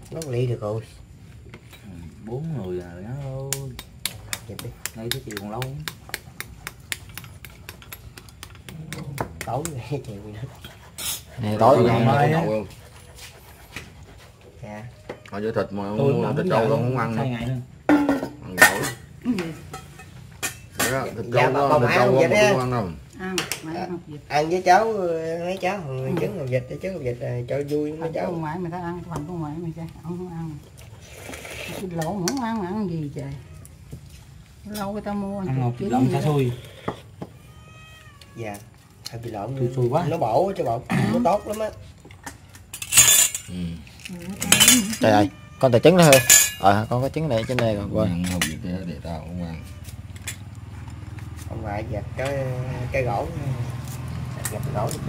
Nó ly được rồi. 4 người rồi đó thôi. Ngay tới chiều còn lâu. Tối nghe chiều nữa. Này tối mai nha. Dạ. Thôi với thịt mà không thịt trâu không ăn nữa. 2 ngày nữa. Ăn gỏi. Đó, thịt trâu bà không Mã ăn vịt á. ăn đâu. Ăn với cháu mấy cháu hồi trứng hột vịt trứng hột vịt cho vui mấy cháu. Con ngoại mày thấy ăn, phần con ngoại mày cha, ông không ăn. Cái lộn không ăn gì trời. Lâu người ta mua Ăn một lộn xả xui. Dạ. Hơi bị lộn Xui quá. Nó bổ chứ bột nó tốt lắm á. Trời ơi, con tờ trứng đó thôi. Con có trứng này trên đây rồi. Ăn hột vịt để tao không ăn. Ông ngoại giặt cái gỗ giặt cái gỗ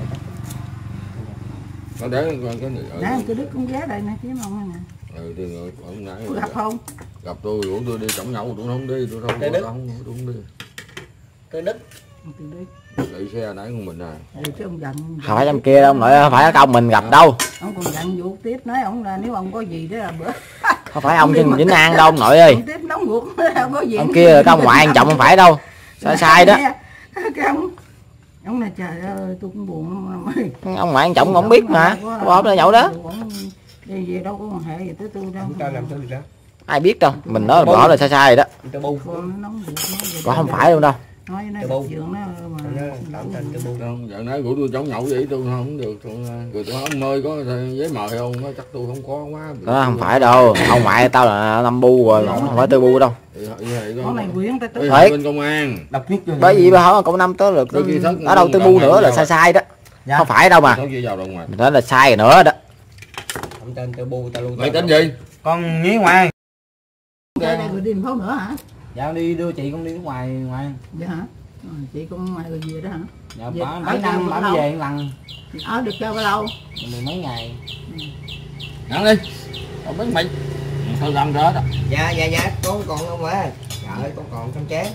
Nó để con cái này ở. Nè, cái đứa con ghé đây nè, kiếm ông nè. Thì ông nãy Gặp không? gặp tôi rủ tôi đi cổng nhậu tôi không đi, tôi không đi. cái đứt Lấy xe nãy con mình à. Chứ ông giận. Không phải trong kia đâu nội, không phải ở công mình gặp đâu. Ông còn giận vụ tiếp nói ông là nếu ông có gì đó là bữa. Không phải ông trên Vĩnh An đâu nội ơi. Ông tiếp nóng ruột không có gì. Ông kia là ông ngoại quan trọng không phải đâu. Sai đó. Cái ông này trời ơi tôi cũng buồn lắm. Ông ngoại quan trọng không biết mà. Có ốp ra nhậu đó. Đi về đâu có quan hệ gì tới tôi đâu. tao làm tôi gì đó. Ai biết đâu, mình nói rõ là sai rồi đó. Tao bu. Có không phải luôn đâu. Nói nó giường nó mà Tạm tên tao bu. Không, giờ nãy rủ tôi chống nhậu vậy tôi không được, rồi tôi không mời có giấy mời không, chắc tôi không có quá. Đó không phải đâu, ông ngoại tao là năm bu rồi, không phải tư bu đâu. con này quyến ta tới bên công an. Đọc viết cho. Bởi vì hỏi cậu năm tới được ở đâu tư bu nữa là sai đó. Dạ. Không phải đâu mà. Mình nói là sai rồi nữa đó. Không tên tao bu tao luôn. Mày tên gì? Con nhí ngoan. đây rồi đi thành phố nữa hả? Dạ đi đưa chị con đi nước ngoài ngoan. Dạ hả? Chị con ngoài rồi về đó hả? Dạ mấy năm bả mới về lần. Ở được bao lâu? Mười mấy ngày. Ăn đi. Không biết mày. Thôi làm đó đó. Dạ con còn không à. Trời ơi con còn trong chén.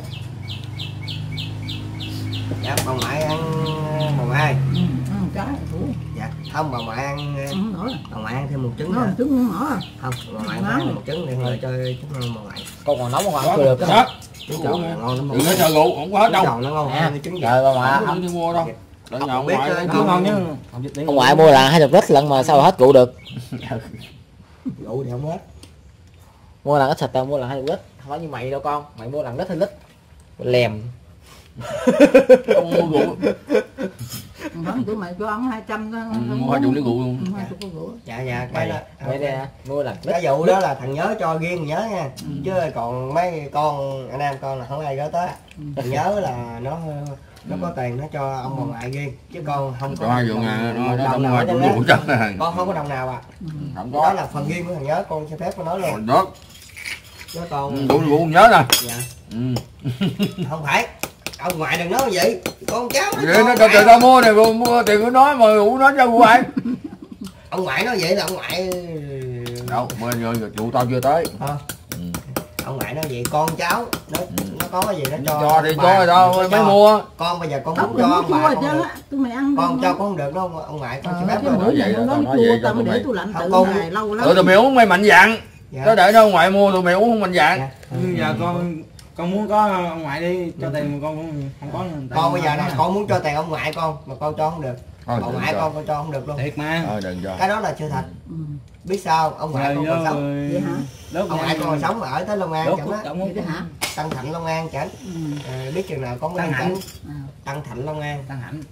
Dạ bà ngoại ăn bà ngoại. Ăn cái dạ không bà ngoại ăn bà ngoại ăn thêm một trứng nữa. Trứng không mở không bà ngoại ăn một trứng để hơi cho trứng ngon bà ngoại. Con còn nóng không được cái đó. Trứng tròn là ngon lắm. Đừng có chờ rượu không có hết đâu. Tròn nó ngon hơn trứng trời bà ngoại không đi mua đâu. Đợi nhậu biết Chứ ngon chứ. ông ngoại mua là 20 lít lần mà sao hết cụ được. rượu thì không hết. Mua lần ít sạch tao mua lần 20 lít, không phải như mày đâu con, mày mua lần lít 2 lít lèm. Không mua rượu. Vẫn tụi mày cho ăn 200 Mua 20 lít rượu luôn. Dạ cái đó Mày nè mua lần lít. cái vụ đó là thằng nhớ cho riêng nhớ nha. Chứ còn mấy con anh em con là không ai gỡ tới. Thằng nhớ là nó có tiền nó cho ông bà ngoại riêng chứ con không có. Cho 20 ngàn nó đồng ngoài rượu chắc. Con không có đồng nào à. Không Đó có. là phần riêng của thằng nhớ con xin phép con nói luôn. Đó. Nó con Rượu nhớ nè. dạ. Không phải ông ngoại đừng nói vậy con cháu Vậy nó cho tiền tao mua này mua tiền của nó mà rượu nó cho ngoại. ông ngoại nói vậy là ông ngoại Đâu mà rượu tao chưa tới. ông ngoại nói vậy con cháu nó có cái gì nó Cho thì cho đâu mới mua. con bây giờ con muốn cho ông bà tụi mày ăn con cho con không được đâu ông ngoại con xin phép cái bữa giờ nó nói chua tao mới để tôi lạnh tự ngày lâu lắm. Tụi mày uống mày mạnh dạn. Có để đâu ngoại mua tụi mày uống không mạnh dạn. Giờ con muốn có ông ngoại đi cho tiền mà con cũng không có. Con bây giờ nè con muốn cho tiền ông ngoại con mà con cho không được. Ông ngoại con cho không được luôn. Thiệt mà. Đừng cho. Cái đó là chưa thật. Biết sao ông ngoại con còn sống. Vậy hả? Ông ngoại con còn sống mà ở tới Long An chẳng đó. Vậy hả? Tân Thạnh Long An chẳng. Biết chừng nào có Tân Hạnh. Tân Thạnh Long An. Tân Hạnh.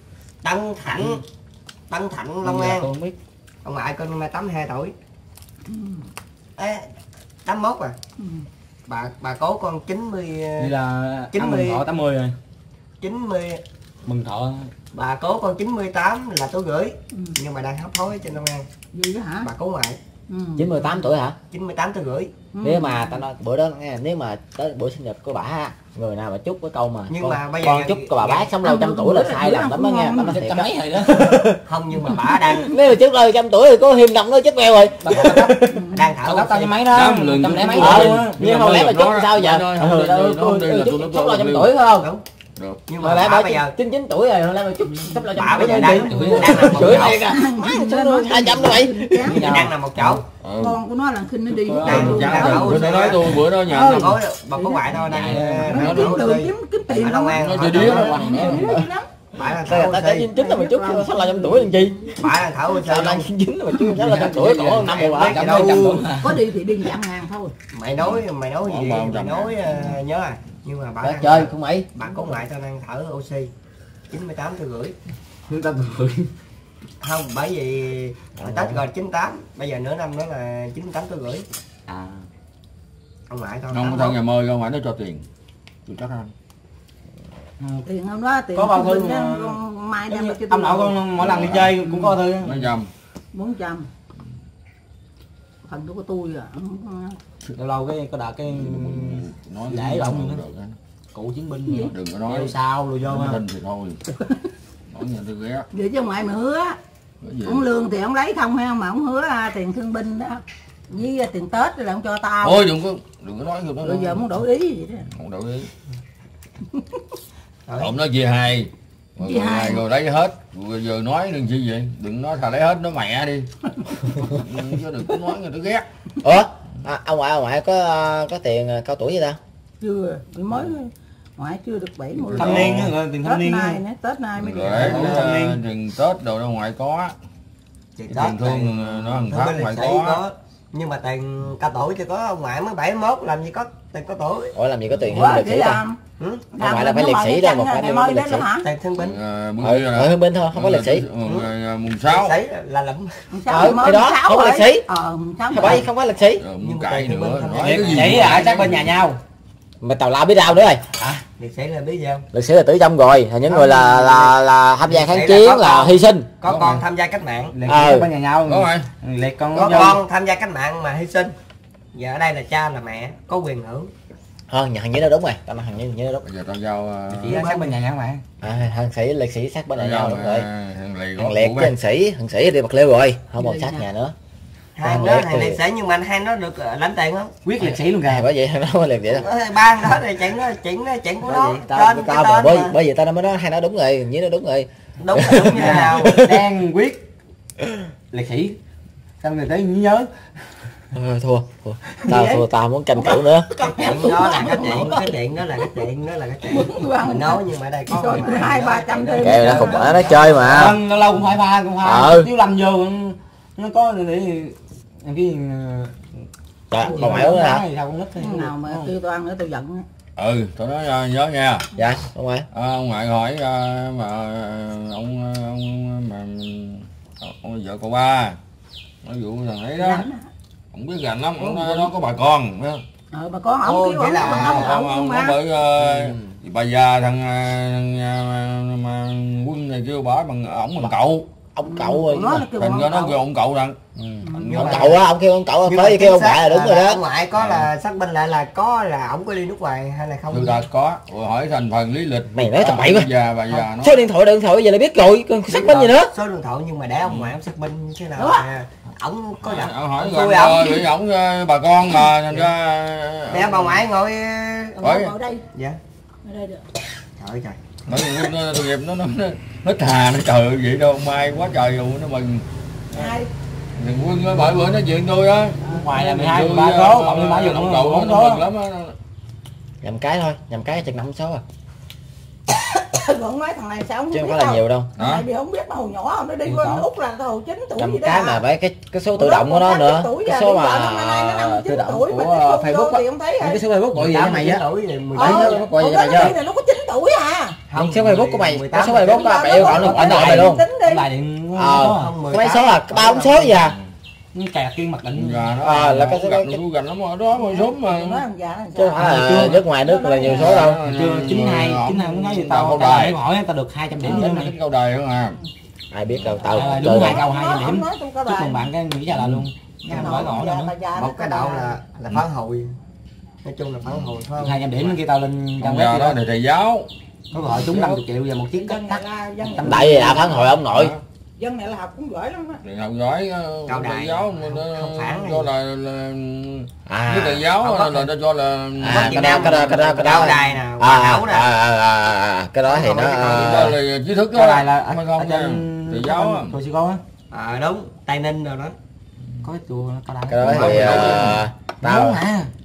Tân Thạnh Long An. Con biết. Ông ngoại con năm nay 82 tuổi. Ê 81 à. Bà cố con 90 Vậy là 90 mừng thọ 80 rồi. 90 Mừng thọ. bà cố con 98 là tôi gửi. Nhưng mà đang hấp hối trên Long An. Gì đó hả? Bà cố ngoại 98 tuổi hả? 98 tôi gửi. Nếu mà tao nói bữa đó nghe, nếu mà tới bữa sinh nhật của bả người nào mà chúc cái câu mà nhưng mà bây giờ con chúc bà bác sống lâu 100 tuổi là sai lầm lắm đó nghe, tao nói thiệt đó. Mấy rồi đó. Không nhưng mà bả đang Nếu mà chúc lâu 100 tuổi thì có hiềm đồng nó chết beo rồi. đang thở Tao cho mấy đó. 100 mấy Nhưng không lẽ mà chúc sao giờ? Chúc lâu 100 tuổi phải không? Được. Nhưng Mà mà lại bả bà bây giờ 99 tuổi rồi, hồi lại mà chút sắp là bả bây giờ trăm đang tuổi đang nằm một chửi chỗ. thiệt à. Má sao nó 200 đó mày. Đang nằm một chỗ. Con của nó là khinh nó đi Đang luôn. đang Tôi thử nó nói tôi bữa đó nhà bà có ngoại thôi đang Nó kiếm tiền kiếm tiền ở Long An. nó chơi điếc đó. Bả đang Sao thở ta tới oxy. 99 là mà chút sắp là trăm tuổi làm chi? Bả đang thở oxy. Sao đang 99 mà chút sắp là trăm tuổi còn năm rồi hả? Có đi thì đi 100.000 thôi. Mày nói gì mày nói nhớ à, nhưng mà bả Bà đang chơi không mày. bà có ngoại tao đang thở oxy 98 tôi gửi. Chúng ta tuổi. Không, bởi vì Tết rồi 98, bây giờ nửa năm nữa là 98 tôi gửi. À. Ông ngoại tao Không có thân nhà mời không phải nó cho tiền. Tôi chắc ăn. Tiền không đó, tiền Có bao tiền thư đó, mà- con mai đem cho Ông nội con mỗi lần đi chơi cũng có thư. Nó dầm. 400. Phần của tôi à. Lâu lâu cái có đợt cái Nói giải động không nữa. được á. Cụ chiến binh gì Đừng có nói. đeo sao rồi vô Nói ha. tin thì thôi. Nói nhà tôi ghét. Vậy chứ ngoại mà hứa á, Cái gì? ông lương thì ông lấy không hay không mà ông hứa tiền thương binh đó với tiền Tết là ông cho tao. Thôi đừng có nói người đó. Rồi giờ muốn đổi ý gì đó. Không đổi ý. Ông nói chia hai. Chia hai. Rồi lấy hết. Rồi giờ nói đừng chi vậy. Đừng nói thà lấy hết nó mẹ đi. Chứ đừng có nói người ta ghét. Ủa? Ông ngoại có tiền cao tuổi gì ta? Chưa, chỉ mới ngoại chưa được 70. Thanh niên á, rồi tiền thanh Tết niên nay á. nè, Tết nay mới Rồi được. tiền Tết đồ ra ngoài có. Chị Cái tiền thương nó hàng tháng phải có. Nhưng mà tiền cao tuổi thì có ông ngoại mới 71 làm gì có tiền cao tuổi. Ủa làm gì có tiền Ủa, hơn liệt để sĩ ta? làm. Ừ? Không phải là phải liệt sĩ đâu mà phải đi mới liệt đến sĩ. hả? Tiền thương binh. Ở thương binh thôi, không có liệt sĩ. Mùng 6. Liệt sĩ là lụm. Cái đó không có liệt sĩ. Sáu Bởi vì không có liệt sĩ. Mùng cày nữa. Nói Liệt cái gì sĩ ở chắc bên nhà nhau. Mà tào lao biết rau nữa rồi. Liệt sĩ là biết gì không? Liệt sĩ là tử vong rồi, là những người là tham gia kháng Liệt sĩ chiến là là hy sinh. Có con tham gia cách mạng. Liệt sĩ bên nhà nhau. Có rồi. Liệt con Có vô. con tham gia cách mạng mà hy sinh. Giờ ở đây là cha là mẹ có quyền hưởng. Hơn nhà thằng Nhĩ nó đúng rồi, tao nói thằng Nhĩ nó đúng. Bây giờ tao giao Chỉ ở sát bên nhà nhau mà. Thằng sĩ liệt sĩ sát bên nhà nhau đúng rồi. thằng lì Thằng liệt với thằng sĩ đi bạc liêu rồi, không còn sát nhà nữa. Hai Thằng đó liệt thằng thì- liệt sĩ nhưng mà hai nó được lãnh tiền không? Quyết liệt sĩ luôn kìa. Bởi vậy thằng nó mới liệt vậy đó. Ba đó thì chuyện của nó. Trên cái tên bởi mà. bởi vậy tao mới nói hai nó đúng rồi, Nhĩ nó đúng rồi. Đúng là đúng như thế nào? Đang quyết liệt sĩ. Xong rồi tới nhớ. Thua. Tao không muốn tranh cử nữa. Chuyện đó là cái chuyện đó là cái chuyện mình nói nhưng mà ở đây có 200-300 thêm. Kêu nó khùng nó chơi mà. Lâu lâu cũng phải pha cũng pha. Tiếu Lâm vô nó có để cái Dạ, còn ngoại uống nữa hả? sao con nít thì Nào mà kêu tao ăn nữa tao giận. tao nói nhớ nha. Dạ, ông ngoại. Ông ngoại hỏi mà ông mà ông vợ cậu ba nói vụ thằng ấy đó, ông biết gành lắm, ông nói nó có bà con phải không? Mà có ổng kêu vậy ổng là Ông có bởi bà già thằng mà Quân này kêu bả bằng bằng cậu. Ông cậu ơi. Nó kêu Thành ra nó ổng kêu ông cậu rằng. Ông cậu á, ông kêu ông cậu tới kêu ông ngoại là đúng rồi đó. Ông ngoại có là xác minh lại là có là ổng có đi nước ngoài hay là không? Thực ra có. Rồi hỏi thành phần lý lịch. Mày nói tầm bậy quá. Bà già nó. Số điện thoại giờ là biết rồi, còn xác minh gì nữa. Số điện thoại nhưng mà để ông ngoại ông xác minh như thế nào? Ổng có đặt. Ông hỏi Tôi rồi bị ổng bà con mà thành ra. Để bà ngoại ngồi ở đây. Dạ. Ở đây được. Trời trời. Bởi vì tội nghiệp nó thà nó trời ơi, vậy đâu may quá trời luôn nó mừng. Ai? Thằng Quân nó bởi bữa nói chuyện tôi á. ngoài là 12 13 số, cộng lên mã giờ ông cũng cậu bốn nó số. mừng lắm á. Nhầm cái thôi, nhầm cái chừng 5 số à. Vẫn nói thằng này sao không Chứ biết không phải là nhiều đâu. Thằng này thì không biết nó hồi nhỏ nó đi qua Úc là hồi 9 tuổi Nhầm gì đó. cái mà với cái số tự động của nó nữa. Cái số mà tự động của Facebook á. Cái số Facebook gọi gì cho mày á? Facebook gọi gì cho mày chưa? Nó có 9 tuổi à. Nhưng số Facebook của mày, cái số Facebook của mày yêu gọi nó gọi lại mày luôn. Tính đi. Lại điện Có mấy số à? 3 4 số gì à? kẹt kiên mặc định. Là cái tôi gần lắm ở đó mà sớm mà. Chứ không phải là nước ngoài nước là nhiều số đâu. Chưa 92 cũng nói gì tao để hỏi tao được 200 điểm nữa mày. Tính câu đời không à. Ai biết đâu tao Đúng chơi 2 câu 200 điểm. Chúc Chúc mừng bạn cái nghĩ ra là luôn. Nghe hỏi gõ nữa. Một cái đầu là phản hồi. Nói chung là phản hồi phải không? 200 điểm kia tao lên trang Ông web già đó thì thầy giáo. có gọi chúng 50 triệu và một chiếc cắt. tại vì đã phản hồi ông nội. dân này là học cũng giỏi lắm á. Thì học giỏi thầy giáo không phản do là với thầy giáo là ta cho là cái đó đài nè, cái đó thì nó là trí thức đó là không thầy giáo chùa Sư Con á. đúng, Tây Ninh rồi đó. Có chùa Cao Đài. cái đó thì tao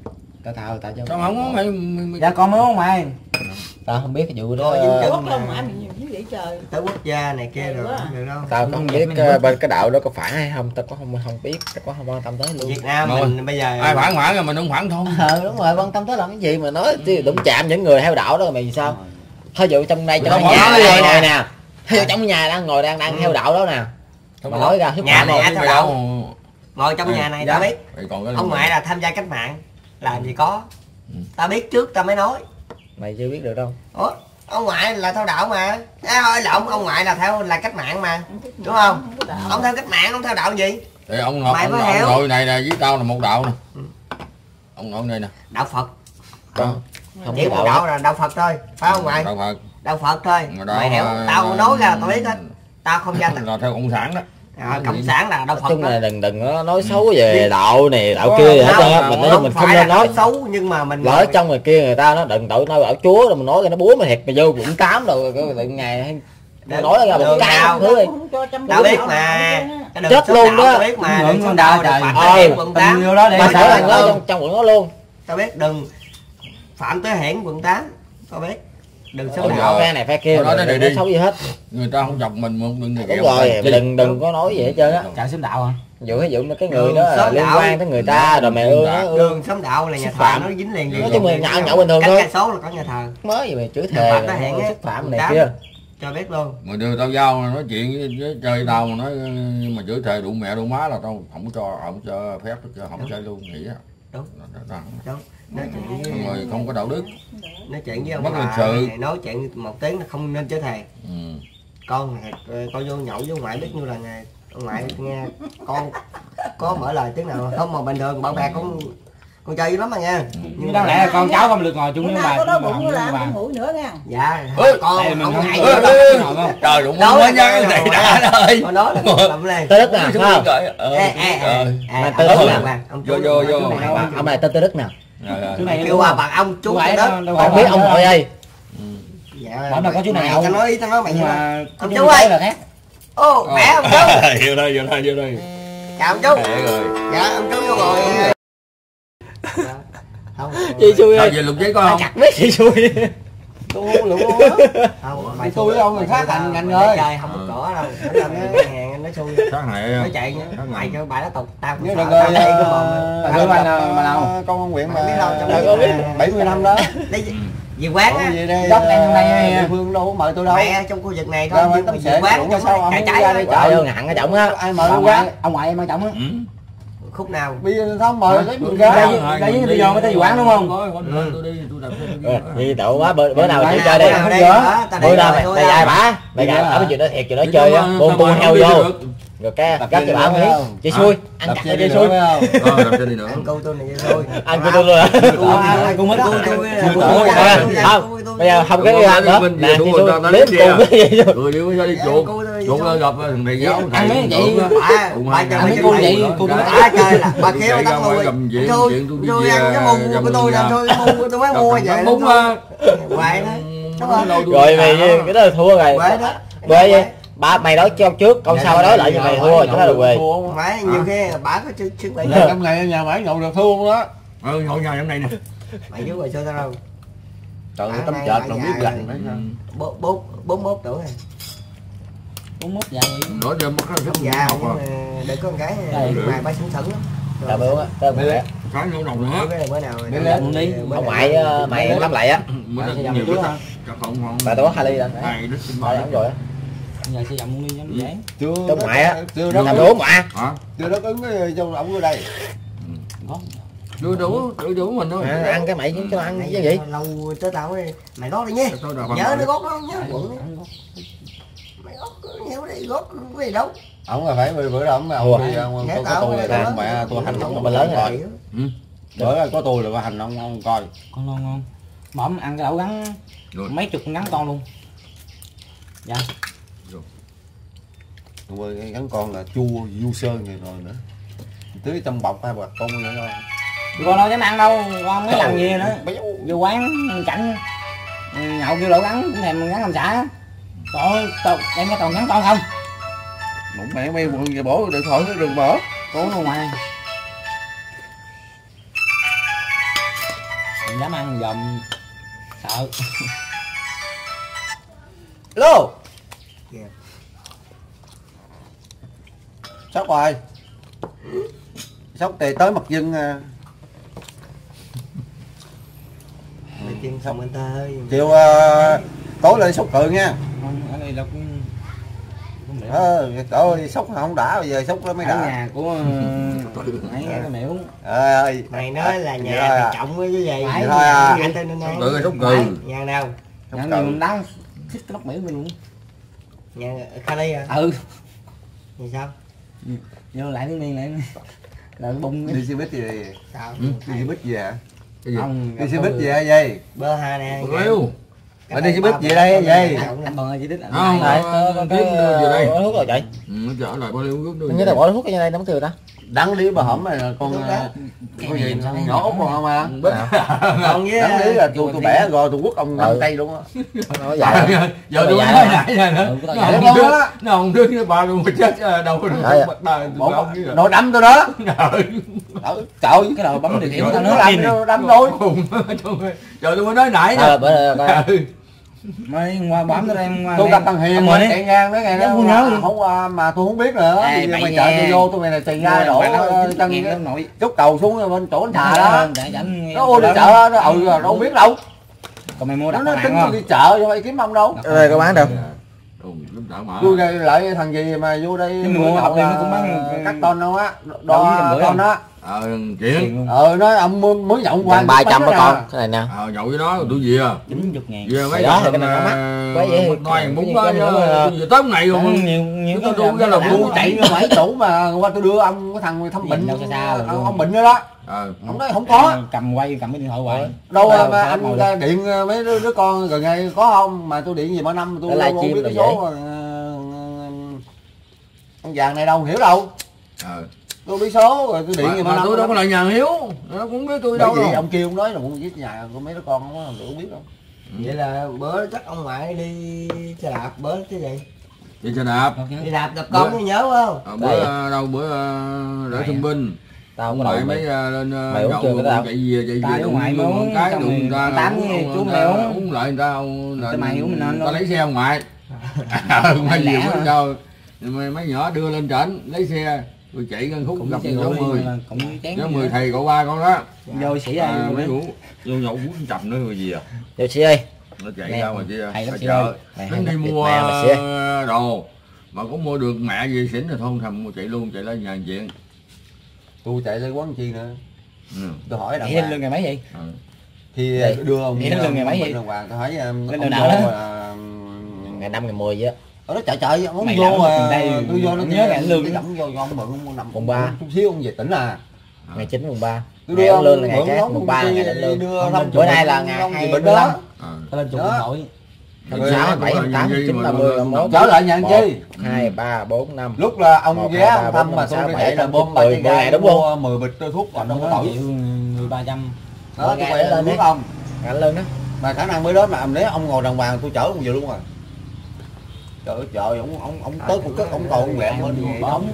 cho tao không có mày. Dạ con mới uống mày. tao không biết cái vụ đó. Quốc đâu mà mình nhiều như vậy trời. Tới quốc gia này kia rồi được đâu. Tao không biết bên cái đạo đó có phải hay không, tao có không biết, tao có không quan tâm tới luôn. Việt Nam mình bây giờ ai phản rồi mình không phản thôi. Đúng rồi, quan tâm tới làm cái gì mà nói đụng chạm những người theo đạo đó mày sao? Thôi dụ trong đây cho nó nhà ngồi nè, ví dụ trong nhà đang ngồi đang theo đạo đó nè, mà nói ra nhà này theo đạo ngồi trong nhà này tao biết. Ông ngoại là tham gia cách mạng làm gì có, tao biết trước tao mới nói. Mày chưa biết được đâu. Ủa, ông ngoại là theo đạo mà. Thôi lộn, ông ngoại là cách mạng mà, đúng không? Ông theo cách mạng, ông theo đạo gì? Thì ông nội này nè với tao là một đạo nè. Ông nội này nè. Đạo Phật. Không Chỉ một đạo là đạo Phật thôi, phải không ngoại? Đạo Phật thôi. Mày hiểu, tao nói ra tao biết hết. Tao không gia là theo cộng sản đó. Cộng sản là đạo Phật. Chung là đừng có nói xấu về đạo này đạo kia gì hết trơn. Mình nói chung mình không nên nói xấu, nhưng mà mình lỡ trong người kia người ta nó đừng tội nói bảo Chúa rồi mình nói cái nó búa mày thiệt mày vô cũng 8 rồi cái ngày nói ra một cái thứ đi. Tao biết mà. Chết luôn đó. Tao biết mà. Đừng đạo trời. Quận 8. Mà sợ là nói trong quận nó luôn. Tao biết đừng phạm tới hẻn quận 8. Tao biết. Đừng xấu đạo phe này phe kia nói đừng nói xấu gì hết. Người ta không chọc mình một đừng đúng rồi, đừng có nói gì hết trơn á. Chạy xóm đạo hả? Ví dụ cái người đó là liên quan tới người ta rồi mày ưa nó đường xóm đạo là nhà thờ nó dính liền. Nói chung là nhậu bình thường thôi. Cái số là có nhà thờ. Mới gì mày chửi thề xúc phạm này kia. Cho biết luôn. Mà đưa tao giao nói chuyện với chơi tao mà nói nhưng mà chửi thề đụng mẹ đụng má là tao không cho phép không chơi luôn nghĩ á. Đúng. Đúng. Nói chuyện người không có đạo đức. Nói chuyện với ông bất lịch sự. Nói chuyện một tiếng là không nên chửi thề. Con vô nhậu với ngoại biết như là ngoại nghe con có mở lời tiếng nào không, mà bình thường bạn bè con chơi dữ lắm mà nha. Nhưng đáng lẽ là con cháu không được ngồi chung với bà. Có đó bụng là không mũi nữa nha. Dạ. Con không ngại. Trời đụng mới nhớ cái này đã ơi. Con nói làm lên. Tới Đức nè, không? Tới Đức nè. Vô. Ông này tên Tới Đức nè. Kêu qua bằng ông chú Tới Đức. Không biết ông nội ơi. Dạ. Bảo là có chú nào không? Tao nói mày mà. Ông chú ơi là khác. Ô, khỏe ông chú. Vô đây. Chào ông chú. Dạ, ông chú vô rồi. Không. Chị xui ơi. Về lục giấy có không? Chặt biết chị xui. Tôi luôn không, mày tôi với ông người khác thành ngành ơi. Chơi không có cỏ đâu. Nó làm cái hàng nó xui. Khác này. Nó chạy mày cho bà nó tục tao cũng nhớ sợ. được rồi. Tao bà nào? Công an huyện mà. Biết đâu trong có biết 70 năm đó. Đi về quán á. Đất em hôm nay Phương đâu có mời tôi đâu. Mẹ trong khu vực này thôi, về quán trong sao chạy trái. Trời ơi hẳn cái trọng á. Ai mời ông quán? Ông ngoại em ở trọng á. Khúc nào Bây giờ không mời lấy mình ra với người ta vô người ta quán đúng không? Tôi đi tôi đạp xe Gì đậu quá bữa nào chị chơi đi. Bữa nào mày ai bả. Mày ở cái chuyện đó thiệt chuyện đó chơi á. Buông heo vô. Rồi cái gấp cho bà miếng. Chị xui. Ăn chặt chị xui. đạp xe đi nữa. Ăn cô tôi này thôi. Ăn cô tôi luôn hả? Ăn cô mất tôi. Không. Bây giờ không cái ăn nữa. Nè chị xui. Liếm cùng cái gì rồi nếu sao đi chuột lên gặp thằng thầy giáo ăn mấy vậy bà cho mấy cô vậy cô bà chơi là bà kêu tao thôi tôi ăn cái mùng của tôi là thôi mùng tôi mới mua vậy mùng hoài đó. Rồi mày cái đó là thua rồi. Bởi vậy bà mày nói cho trước câu sau đó lại cho mày thua cho nó được về. Mày nhiều khi bà có chứng bị trong này nhà mày nhậu được thua luôn đó. Nhậu nhà trong này nè. Mày dưới rồi sao tao đâu. Trời ơi tấm chợt nó biết gành đấy. 41 tuổi rồi. 41 già vậy. Nói cho mất nó già để có con gái mà ba sững sững lắm. Là bữa á, tới mẹ. Cái nấu nồng nữa. Bữa nào đi lên đi. Ông ngoại mày nắm lại á. Nhiều chút hả? Không. Bà tôi 2 ly lên. Hai đứa xin mời lắm rồi á. Giờ sử dụng đi giống vậy. Chưa ngoại á. Làm đủ ngoại. Hả? Chưa đáp ứng cái trong ổng ở đây. Có. Đủ mình thôi. Ăn cái mày cho ăn cái gì? Lâu tới tao đi. Mày gót đi nhé. Nhớ nó gót đó nhớ. Mày gót nhớ đi gót cái gì đâu. Ổng là phải bữa đó ổng đi ra có tôi là mẹ tôi hành ổng bên lớn rồi. Bữa có tôi là hành ông coi. Con ngon. Mà ổng ăn cái đậu gắn mấy chục ngắn con luôn. Dạ. Rồi gắn con là chua du sơn rồi nữa. Tưới trong bọc hai bà con vậy thôi. Con đâu dám ăn đâu, con mới làm gì nữa. Vô quán cảnh nhậu kêu lẩu gắn cũng thèm gắn làm xả. Trời ơi, em có toàn gắn con không? Bỗng mẹ mày vừa bổ điện thoại đừng mở. Cố nó ngoài. Đừng dám ăn dòm sợ. Lô. Sóc rồi. Sóc thì tới mặt dân. Mày chân xong anh ta ơi. Chiều tối lên sóc cự nha. Ở đây là cũng Trời sóc không đã bây giờ sóc nó mới ở đã. nhà của mấy cái mẹ uống. Ơi Mày nói là nhà mày trọng với cái gì? Phải thôi à. Anh tên anh Tự ơi. sốc cừ. Nhà nào? Nhà mình đá thích cái lóc miệng mình luôn. Nhà Kali à? Ừ. Thì sao? Vô lại cái miệng lại. Là cái bung Đi xe buýt gì? Sao? Đi xe buýt gì hả? Cái gì? Đi xe buýt gì hả vậy? Bơ ha nè. Réo. Ở đi xe buýt gì đây vậy? anh còn ơi chỉ thích Không, kiếm về đây. Bỏ thuốc rồi vậy. Nó trở lại bao nhiêu Anh nhớ là bỏ thuốc ở đây nó tiêu ta. Đắng lý bà hổm này là con gì nhỏ út con không à? Còn với Đắng lý là tôi bẻ rồi tôi quất ông 5 cây luôn á. Nó dài. Giờ tôi nói nãy ra nữa. Nó không đứa cái bà luôn mà chết đâu có bắt đời Nội đâm tôi đó. trời cái đầu bấm điều khiển tao Nó nữa đâm tôi. Giờ tôi mới nói nãy đó. mấy qua bấm nó đem Tôi gặp thằng Hiền rồi chạy ngang đó nghe Không nó nhớ. không mà tôi không biết nữa. Ê, Mày mày chợ nghe. tôi vô tôi mày là chạy ra đổ chân nội chút đầu xuống bên chỗ anh thà đó. Nó ô đi đó chợ nó rồi đâu biết đâu. còn mày mua đặt Nó con tính nặng tôi đi chợ cho mày kiếm ông đâu. Đây có bán đâu. Tôi lại thằng gì mà vô đây Chứ mua học đi nó cũng bán cắt ton đâu á, đâu đo bữa ton không? đó. Chuyện Nói ông mới nhậu qua 300 đó con. Cái này nè. nhậu với nó tôi về 90.000 về mấy Đó, cái này nó mắc. Quá dễ. đoan bún đó tôi về tới hôm này rồi nhiều tôi đu ra là tôi chạy ra mấy chỗ mà qua tôi đưa ông cái thằng thăm bệnh đâu xa rồi luôn. ông bệnh nữa đó. Ông nói không có. cầm cái điện thoại hoài Đâu mà anh ra điện mấy đứa con gần đây có không mà tôi điện gì mỗi năm tôi không biết cái số ông vàng này đâu hiểu đâu. Tôi biết số rồi tôi điện gì mỗi năm. Tôi đâu có lại nhà Hiếu nó cũng biết tôi đâu. Ông kêu ông nói là muốn giết nhà của mấy đứa con không có biết đâu. Vậy là bữa chắc ông ngoại đi xe đạp bữa cái gì? Đi xe đạp. Đi đạp gặp con mới nhớ không? Bữa để thương binh. Tao Ông ngoại mới lên uống chưa cái tao? chạy về ngoại mới uống cái đụng ra chú mày uống lại người ta mày uống mình nên ta lấy xe ông ngoại. Mấy gì mới cho mấy nhỏ đưa lên trển lấy xe tôi chạy ngân khúc gặp 60 60 thầy cậu ba con đó vô sĩ mấy ngủ vô nhậu uống chậm nữa rồi gì à Vô chị ơi. nó chạy ra ngoài kia thầy chợ Mày nó hay đi bắt mua mẹ mà xỉa. đồ mà có mua được mẹ gì xỉn thì thôi thầm mua chạy luôn chạy lên nhà chuyện Tôi chạy lên quán chi nữa. Tôi hỏi đàng Nghỉ lên lương ngày mấy vậy? Thì đưa ông Nghỉ lên lương ngày mấy vậy? đàng hoàng tôi hỏi Lên đường nào đó? Ngày 5 ngày 10 vậy á. Nó trời ông Mày vô làm mà đây, tôi vô nó nhớ ngày lương cái đóng vô ông mượn ông nằm Mùng 3. chút xíu ông về tỉnh à. Ngày 9 mùng 3. Tôi Ngày đưa ông lương là ngày mượn khác, ông mùng 3 là ngày lên lương. Bữa nay là ngày 25. đó. Lên chụp điện thoại. Tháng 6, 27, 28, 29, 30, 31. Trở lại nhà chi? 2, 3, 4, 5. Lúc là ông 1, ghé 2, 3, ông thăm 4, mà 5, tôi 6, đi 7, chạy là 8, bom 9, 3 10 cây gai ngày đúng mua không? 10 bịch thuốc còn đâu có Đó, tội. chịu người 300. Đó tôi quay lên nước ông. Ngày lương đó. Mà khả năng mới đó mà nếu ông ngồi đàng hoàng tôi chở ông về luôn rồi. Trời ông tới cục cất ông còn lẹ hơn bóng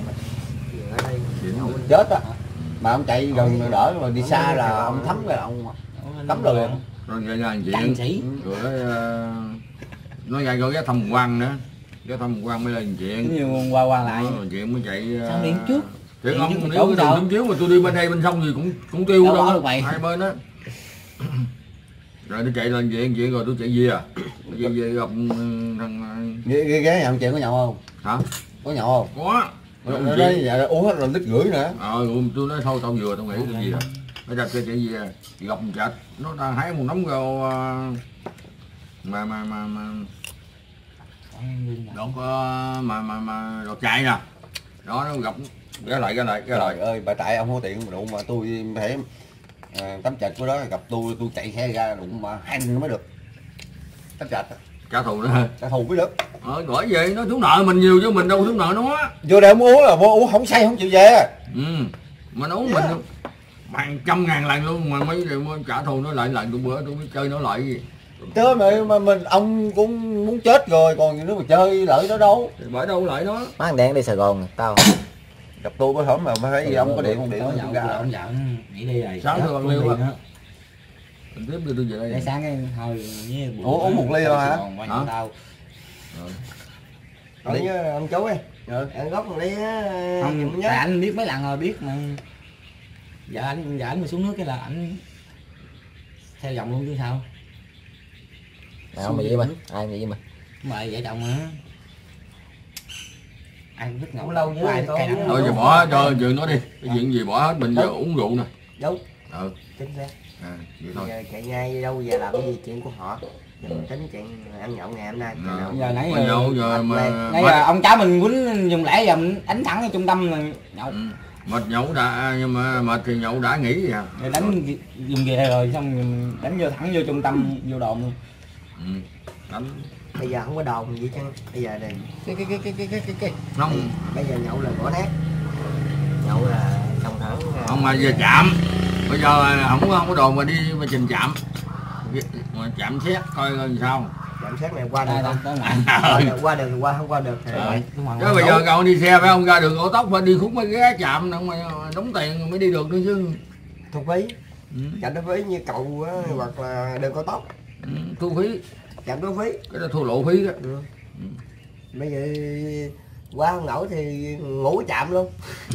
chết á. Mà ông chạy gần đỡ rồi đi xa là ông thấm rồi ông cấm rồi liền. rồi nhà chuyện rồi nó ra rồi ghé thăm quan nữa ghé thăm quan mới lên chuyện Nhiều qua lại. chuyện mới chạy Sao điện trước? Thiệt không, Điện trước nếu cái sao? đầu tấm chiếu mà tôi đi bên đây bên sông gì cũng tiêu Đâu đâu có á, được mày. hai bên đó. Rồi nó chạy lên chuyện rồi tôi chạy về về gặp thằng Ghé nhà ông chuyện có nhậu không? hả? Có nhậu không? Có. Nó nói dạ uống hết rồi lít rưỡi nữa. Tôi nói thôi tao vừa tao nghĩ cái gì à. Nó ra kia chạy về gặp một chạch nó đang hái một nắm rau mà đột mà đột chạy nè. Đó nó gặp cái lại Trời ơi, bà tại ông có tiền đụng mà tôi phải tắm chạch của đó gặp tôi chạy xe ra đụng mà hành mới được. Tắm chạch. trả thù nữa hả? trả thù cái được. Bởi vậy nó thiếu nợ mình nhiều chứ mình đâu thiếu nợ nó. Vô đây muốn uống là vô uống không say không chịu về. Mà nó uống mình bằng 100.000 lần luôn mà mấy trả thù nó lại lần bữa tôi mới chơi nó lại gì. Chơi mà mình ông cũng muốn chết rồi còn nếu mà chơi lợi nó đâu. Thì bởi đâu lại nó. Má thằng đen đi Sài Gòn tao Gặp tôi bữa hổm mà thấy gì ông có điện không điện Tối không nhậu ra. ông giận nghỉ đi rồi. Sáng thưa ăn liêu á. Mình tiếp đưa tôi về Để đây. sáng cái thôi với Ủa uống một ly thôi hả? Hả? Tao. Nói với ông chú đi. Ừ. Ăn góp một ly á. Không, tại anh biết mấy lần rồi biết mà. Vợ anh mà xuống nước cái là ảnh theo dòng luôn chứ sao? nào mày gì mà ai mày gì mà Mời vợ chồng mà. Ai cũng biết ngủ lâu với ai cây nắng. Thôi giờ bỏ cho chuyện nó đi. Cái chuyện gì bỏ hết mình giờ uống rượu nè. Đúng. Chính xác. Vậy thôi. Giờ chạy ngay đâu giờ làm cái gì chuyện của họ. Giờ mình tính chuyện ăn nhậu ngày hôm nay. Giờ nãy Mà nhậu giờ mà nãy giờ ông cháu mình quýnh dùng lẽ giờ mình đánh thẳng ở trung tâm là nhậu. Mệt nhậu đã nhưng mà mệt thì nhậu đã nghỉ à. Rồi đánh dùng về rồi xong mình đánh vô thẳng vô trung tâm vô đồn luôn. Đánh Bây giờ không có đồn gì chứ. Bây giờ này không. Bây giờ nhậu là bỏ nát. Nhậu là xong thẳng. Không mà giờ chạm. Bây giờ không có đồn mà đi mà trình chạm. Mà chạm xét coi làm sao. Chạm xét này qua được không? Qua được qua không qua được. Chứ bây giờ cậu đi xe phải không ra đường cao tốc phải đi khúc mấy ghé chạm mà đóng tiền mới đi được nữa chứ. Thu phí. Chạm thu phí như cậu hoặc là đường cao tốc. Thu phí. Chạm thu phí. Cái đó thu lộ phí đó. Bây giờ qua không nổi thì ngủ chạm luôn.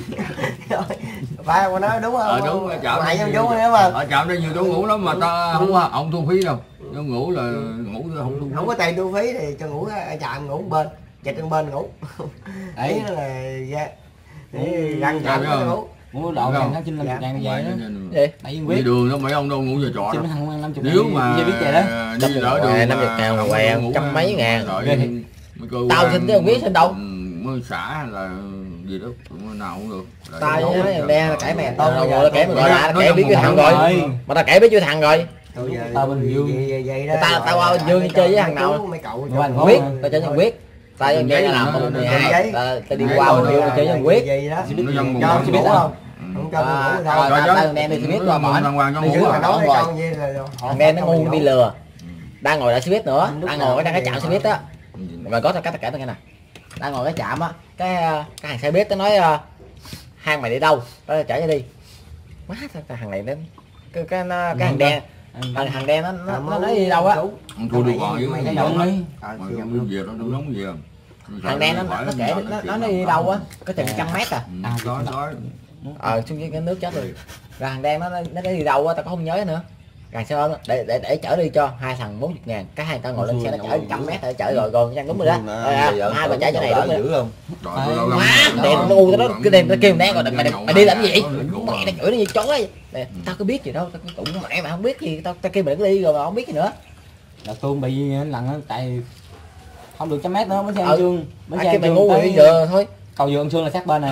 Phải không nói đúng không? Đúng chạm. Mày em chú nữa mà. Ở chạm đây nhiều chỗ ngủ lắm mà ta không thu phí đâu. Nếu ngủ là ngủ không thu phí. Không có tiền thu phí thì cho ngủ ở chạm ngủ bên, chạy trên bên ngủ. Đấy là răng chạm nó ngủ. Ngủ độ ngàn nó 50.000 về đó. gì Đi đường đó mấy ông đâu ngủ giờ trọ đâu. Nếu mà biết vậy đó. đi lỡ đường 50.000 què trăm mấy ngàn. Tao xin không biết xin đâu. Mới xả là gì đó nào cũng được. Tao với nói đen là kể mày tao rồi kể mày gọi lại kể biết với thằng rồi. Mà tao kể biết với thằng rồi. Tao Bình Dương. Tao qua Bình Dương chơi với thằng nào? Quyết, tao chơi với Quyết. Tao với đen là làm 12. Tao đi qua Bình Dương chơi với Quyết. Cho biết không? Không cho ngủ thôi. Tao đen đi biết qua bọn. Đi giữ mà nói cho gì rồi. Thằng đen nó ngu đi lừa. Đang ngồi lại xe buýt nữa, đang ngồi đang cái chạm xe buýt á. Mà có tao kể tao nghe nè. Đang ngồi cái chạm á, cái hàng xe buýt nó nói hai mày đi đâu? Tao chở đi. Má thằng này nó cái hàng đen thằng đen nó nói đi đâu á. Thua được rồi Mày với động đi. về nó nóng về. Thằng đen nó kể nó nói đi đâu á, có chừng 100 mét à. Có. Xuống dưới cái nước chết rồi. Rồi thằng đen nó đi đâu á tao cũng không nhớ nữa. Càng xe ôm để chở đi cho hai thằng 40.000, cái hai tao ngồi lên xe nó chở 100 mét để chở rồi đúng rồi đó. Hai bà chở chỗ này đúng rồi. Má tiền nó ngu tao cái đêm tao kêu đen rồi mày đi làm gì? Mày nó chửi nó như chó ấy. Tao có biết gì đâu, tao cũng mẹ mà không biết gì, tao kêu mày đi rồi mà không biết gì nữa. Là tôi bị lần đó tại không được 100 mét nữa bến xe An Sương. Bến xe An Sương ngu bây giờ thôi. Cầu vượt An Sương là sát bên này.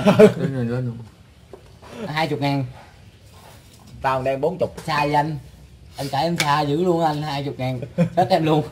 20.000. Tao đang 40. Sai anh chạy em xa dữ luôn anh 20.000 hết em luôn.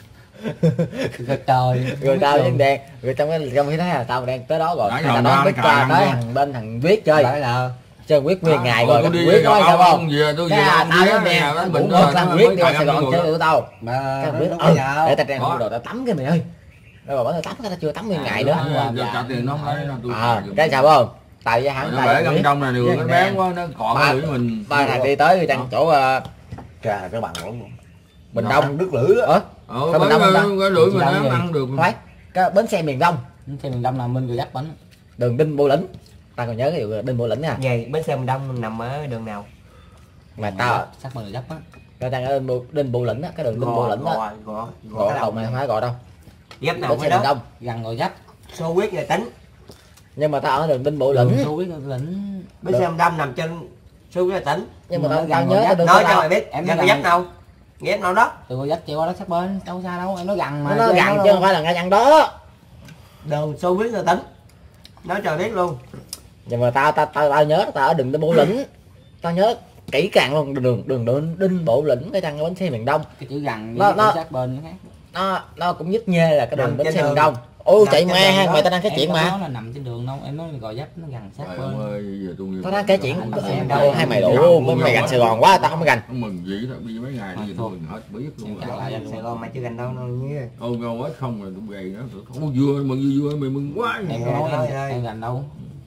Trời rồi tao với đen rồi trong cái thấy là tao đang tới đó rồi tao nói biết qua tới thằng bên thằng Viết chơi chơi Quyết nguyên ngày rồi Quyết nói sao không tao với đen cũng được thằng Quyết đi Sài Gòn chơi tụi tao để tao đang đồ tao tắm cái mày ơi rồi bảo tao tắm cái tao chưa tắm nguyên ngày nữa cái sao không tao với hắn bể găng trong này đường nó bé quá nó cọ với mình ba thằng đi tới đang chỗ trà cái bằng Bình Đông nước lửa á. Cái Bình Đông cái lưỡi mình ăn được. Cái bến xe miền Đông. Bến xe miền Đông là bên Gò Vấp bánh. Đường Đinh Bộ Lĩnh. Ta còn nhớ cái đường Đinh Bộ Lĩnh nha. Về bến xe miền Đông nằm ở đường nào? Mà tao sát bên Gò Vấp á. Tao đang ở Đinh Bộ Lĩnh á, cái đường Đinh Bộ Lĩnh á. Gò đâu mày không phải gọi đâu. Ghép nào bến xe miền Đông, gần Gò Vấp. Số quyết người tính. Nhưng mà tao ở đường Đinh Bộ Lĩnh. Số quyết lĩnh. Bến xe miền Đông nằm trên số quyết người tính. Nhưng mà tao nhớ nói cho mày biết, em Gò Vấp đâu? Ghép nào đó. Từ Gò Vấp chạy qua đó sát bên, đâu xa đâu, em nói gần mà. Nó gần chứ không phải là ngay gần đó. Đường số quyết người tính. Nói cho biết luôn. Nhưng mà tao nhớ tao ở đường Đinh Bộ Lĩnh. Tao nhớ kỹ càng luôn đường Đinh Bộ Lĩnh cái trang bến xe miền Đông. Cái chữ gần nó sát bên khác. nó cũng nhích nhê là cái đường Nằm bến trên xe miền đường. Đông. Ô Nằm chạy trên me đường mày ta đó. đang cái chuyện mà. Nó là nằm trên đường đâu, em nói gò dấp nó gần sát Trời bên. ơi, giờ tôi Tao đang kể chuyện Em đâu hai mày đủ mày gành Sài Gòn quá tao không có gành. nó mừng gì thôi, đi mấy ngày đi tôi hết biết luôn Em cắt lại rồi. cho Sài luôn. Gòn mày chưa gần đâu đâu nhé. Ôm nhau hết không rồi tôi gầy nữa, không vừa mừng vừa mày mừng quá. Em Dạ, có nói thôi ơi. em gần đâu.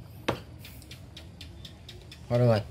Thôi được rồi.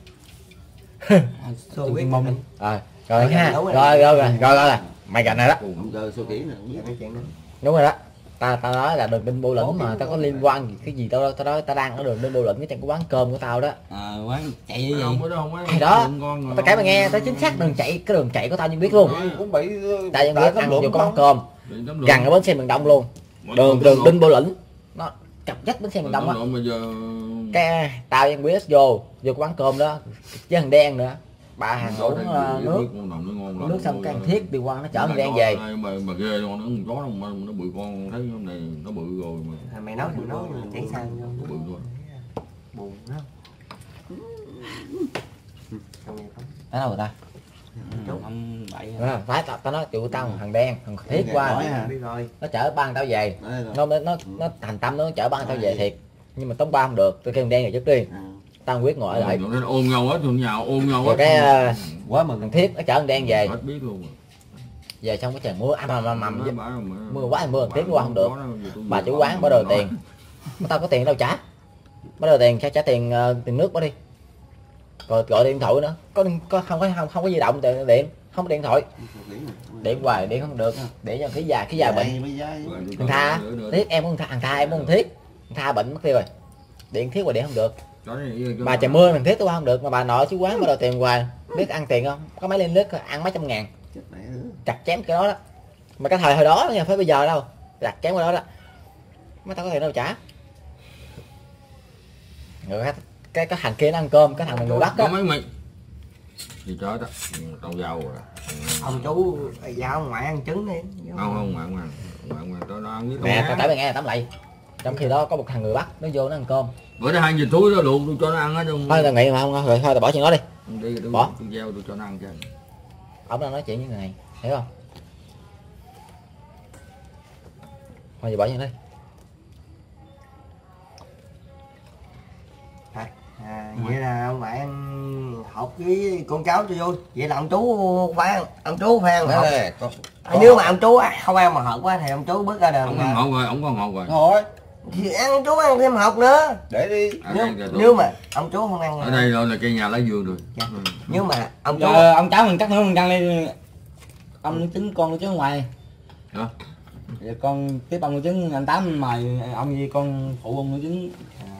Xô biết mông. mình. Rồi ha. Đúng rồi. Rồi. Mày gành này đó. Không chơi số kỹ nè. Cái chuyện đó. Đúng rồi đó. Tao nói là đường Đinh Bộ Lĩnh mà tao có liên quan gì cái gì đâu, tao nói tao đang ở đường Đinh Bộ Lĩnh cái trong cái quán cơm của tao đó. Quán chạy với gì? Không ở đâu mấy. Thì đó, tao kể mày nghe, tao chính xác đường chạy của tao nhưng biết luôn. Cũng bị Tại vì biết ăn vô cái quán cơm gần gần ở bến xe miền Đông luôn. Đường Đinh Bộ Lĩnh nó cặp dách bến xe miền Đông á. Bây giờ Cái tao với Quý vô cái quán cơm đó với thằng đen nữa, bà hàng uống nước xong cái thằng Thiết đi qua nó chở thằng đen về. mà ghê luôn, nó con chó nó bự, con thấy cái này nó bự rồi mà Mày nói thì nói chỉ sao nó bự rồi. buồn đó. Ở đâu rồi ta? Ông bậy. Phải tao nói tụi tao thằng đen thằng Thiết qua Biết rồi. nó chở ba thằng tao về, nó thành tâm nó chở ba thằng tao về thiệt, nhưng mà tống ba không được, tôi kêu thằng đen này trước đi, tao quyết ngồi lại Nó ôm nhau hết, thường nhào ôm nhau rồi hết. cái quá mừng. thằng Thiết nó chở thằng đen về, Hết biết luôn rồi. về xong cái trời mưa mầm mưa quá thì mưa thằng Thiết qua không được, bà Bà chủ quán bỏ đòi tiền, tao có tiền đâu trả, bỏ đòi tiền trả tiền tiền nước bỏ đi, rồi gọi điện thoại nữa, có không có di động điện, không có điện thoại, điện hoài điện không được, để cho cái già bệnh. Thằng Tha Thiết em muốn thằng Tha em muốn Thiết, thằng Tha bệnh mất tiêu rồi, điện Thiết qua điện không được, bà trời mưa thằng Thiết tôi không được, mà bà nội chú quán bắt đầu tiền hoài, biết ăn tiền không, có mấy ly nước ăn mấy trăm ngàn, chặt chém cái đó đó, mà cái thời hồi đó nha, phải bây giờ đâu, chặt chém cái đó đó, mấy tao có tiền đâu trả. Rồi cái thằng kia nó ăn cơm, cái thằng người Bắc á, mấy mày thì chết đó, tao giàu rồi. Ông chú giao ngoại ăn trứng đi. Không ngoại tao nó ăn với nè tao kể mày nghe tắm lại, trong khi đó có một thằng người Bắc nó vô nó ăn cơm, bữa nay 2 giờ túi đó luộc tôi cho nó ăn hết luôn. thôi tao nghĩ mà không rồi thôi tao bỏ chuyện đó đi, Đi bỏ. tôi gieo tôi cho nó ăn chứ. ông đang nói chuyện với người này hiểu không, thôi giờ bỏ chuyện đi. Vậy là ông ngoại ăn học với con cháu cho vui. Vậy là ông chú phải ông chú phải ăn hộp. Nếu mà ông chú không ăn mà hộp quá thì ông chú bước ra đường. Ông ăn hộp rồi, ông có hộp rồi. Thôi, Thì ăn chú ăn thêm hộp nữa. để đi. Nếu mà ông chú không ăn ở đây rồi là cây nhà lá vườn rồi. nếu mà ông chú Ông cháu mình cắt nữa mình căng đi. Ông nuôi trứng con nuôi trứng ngoài. Hả? Giờ con tiếp ông nuôi trứng, anh Tám mời ông với con phụ ông nuôi trứng.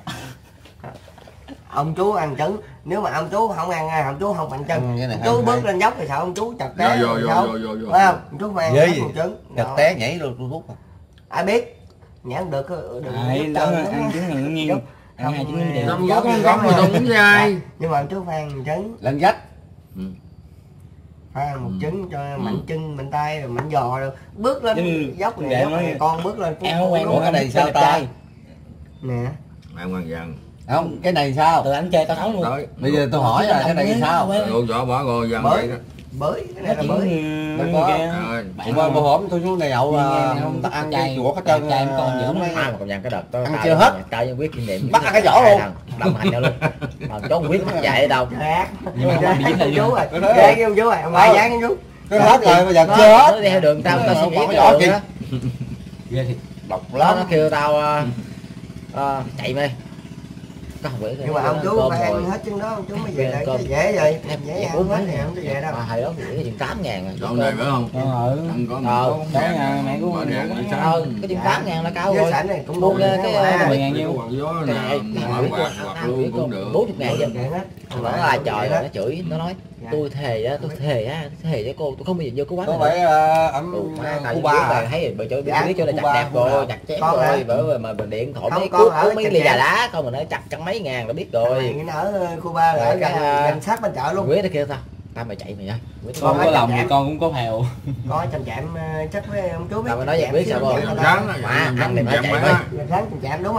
ông chú ăn trứng, nếu mà ông chú không ăn ông chú không ăn trứng, cái này chú hay, bước hay. lên dốc thì sợ ông chú chặt té Vô phải không? Ông chú phải ăn Ghê hết gì? một trứng. Chặt Đó. té nhảy luôn tôi hút. Ai biết nhãn được đừng Đấy, đó ăn trứng này nó nghiêng. Ăn 2 trứng đều. Đâu có con góc mà tôi cũng dai. Nhưng mà ông chú phải ăn trứng, Lên vách. phải ăn một trứng cho mạnh chân mạnh tay rồi mạnh giò rồi bước lên Chứ dốc để này, dốc nói- này con bước lên Eo quen Ủa, cái này sao ta? nè. Mẹ ngoan vàng. Không, cái này sao? Từ anh chơi tao thắng luôn. Tới. Bây giờ tôi hỏi là cái này sao? Đồ vỏ bỏ rồi vàng Bởi. vậy đó. Bới cái này là Chuyện bới. Đừng có. Rồi. Hôm bữa hổm tôi xuống này nhậu không tao ăn chay, cái chuột hết trơn. chay con dữ mấy- Ai mà còn dặn cái đợt đó Ăn chưa hết. tao với quyết kinh nghiệm Bắt ăn cái vỏ luôn. đồng hành nhau luôn, mà chó quyết bắt chạy ở đâu Rác. Nhưng mà không bị dính lại chú luôn. rồi. Cái đó- Rác ông chú rồi, ông ai dán ông chú. Cái hết rồi bây giờ nó, chưa hết. nó đi theo đường tao tao suy nghĩ Còn cái cái vỏ đường kìa. đó, Ghê thiệt. nó kêu tao chạy mày, có không biết Nhưng mà ông chú phải ăn hết trứng đó, ông chú mới về lại cái dễ vậy. Dễ ăn hết thì không có về đâu. mà hồi đó nghĩ cái chuyện 8.000 rồi Chỗ này phải không? Ăn có Đó nhà mẹ của mở mình đèn cũng đi có. sáng. cái chuyện 8.000 là cao Với rồi, sảnh này cũng Buông buông ra cái cái 10.000 nhiêu. Quạt gió cái nè, này quạt luôn cũng được. 40.000 chứ. hết. Nó nói là trời nó chửi, nó nói tôi thề với cô tôi không bao giờ vô cái quán Có này phải nữa. ẩm Tại vì Cuba. thấy bởi chỗ Dạ, biết chỗ này chặt Cuba, đẹp rồi, Cuba. chặt chém Con rồi, hả? bởi mà mình điện thoại Không, mấy con cuốc ở mấy chặt ly chém. trà đá không, mình nói chặt trăm mấy ngàn là biết rồi. Mày nó ở Cuba là ở Rồi cái, gần sát bên chợ luôn. Quý nó kêu tao mày chạy mày ơi. Con có lòng thì con cũng có phèo. Có chăm chạm chắc với ông chú biết. Tao mới nói vậy biết sao không? Rắn Mà ăn thì phải chạy mấy. thôi. Rắn chăm chạm đúng rồi.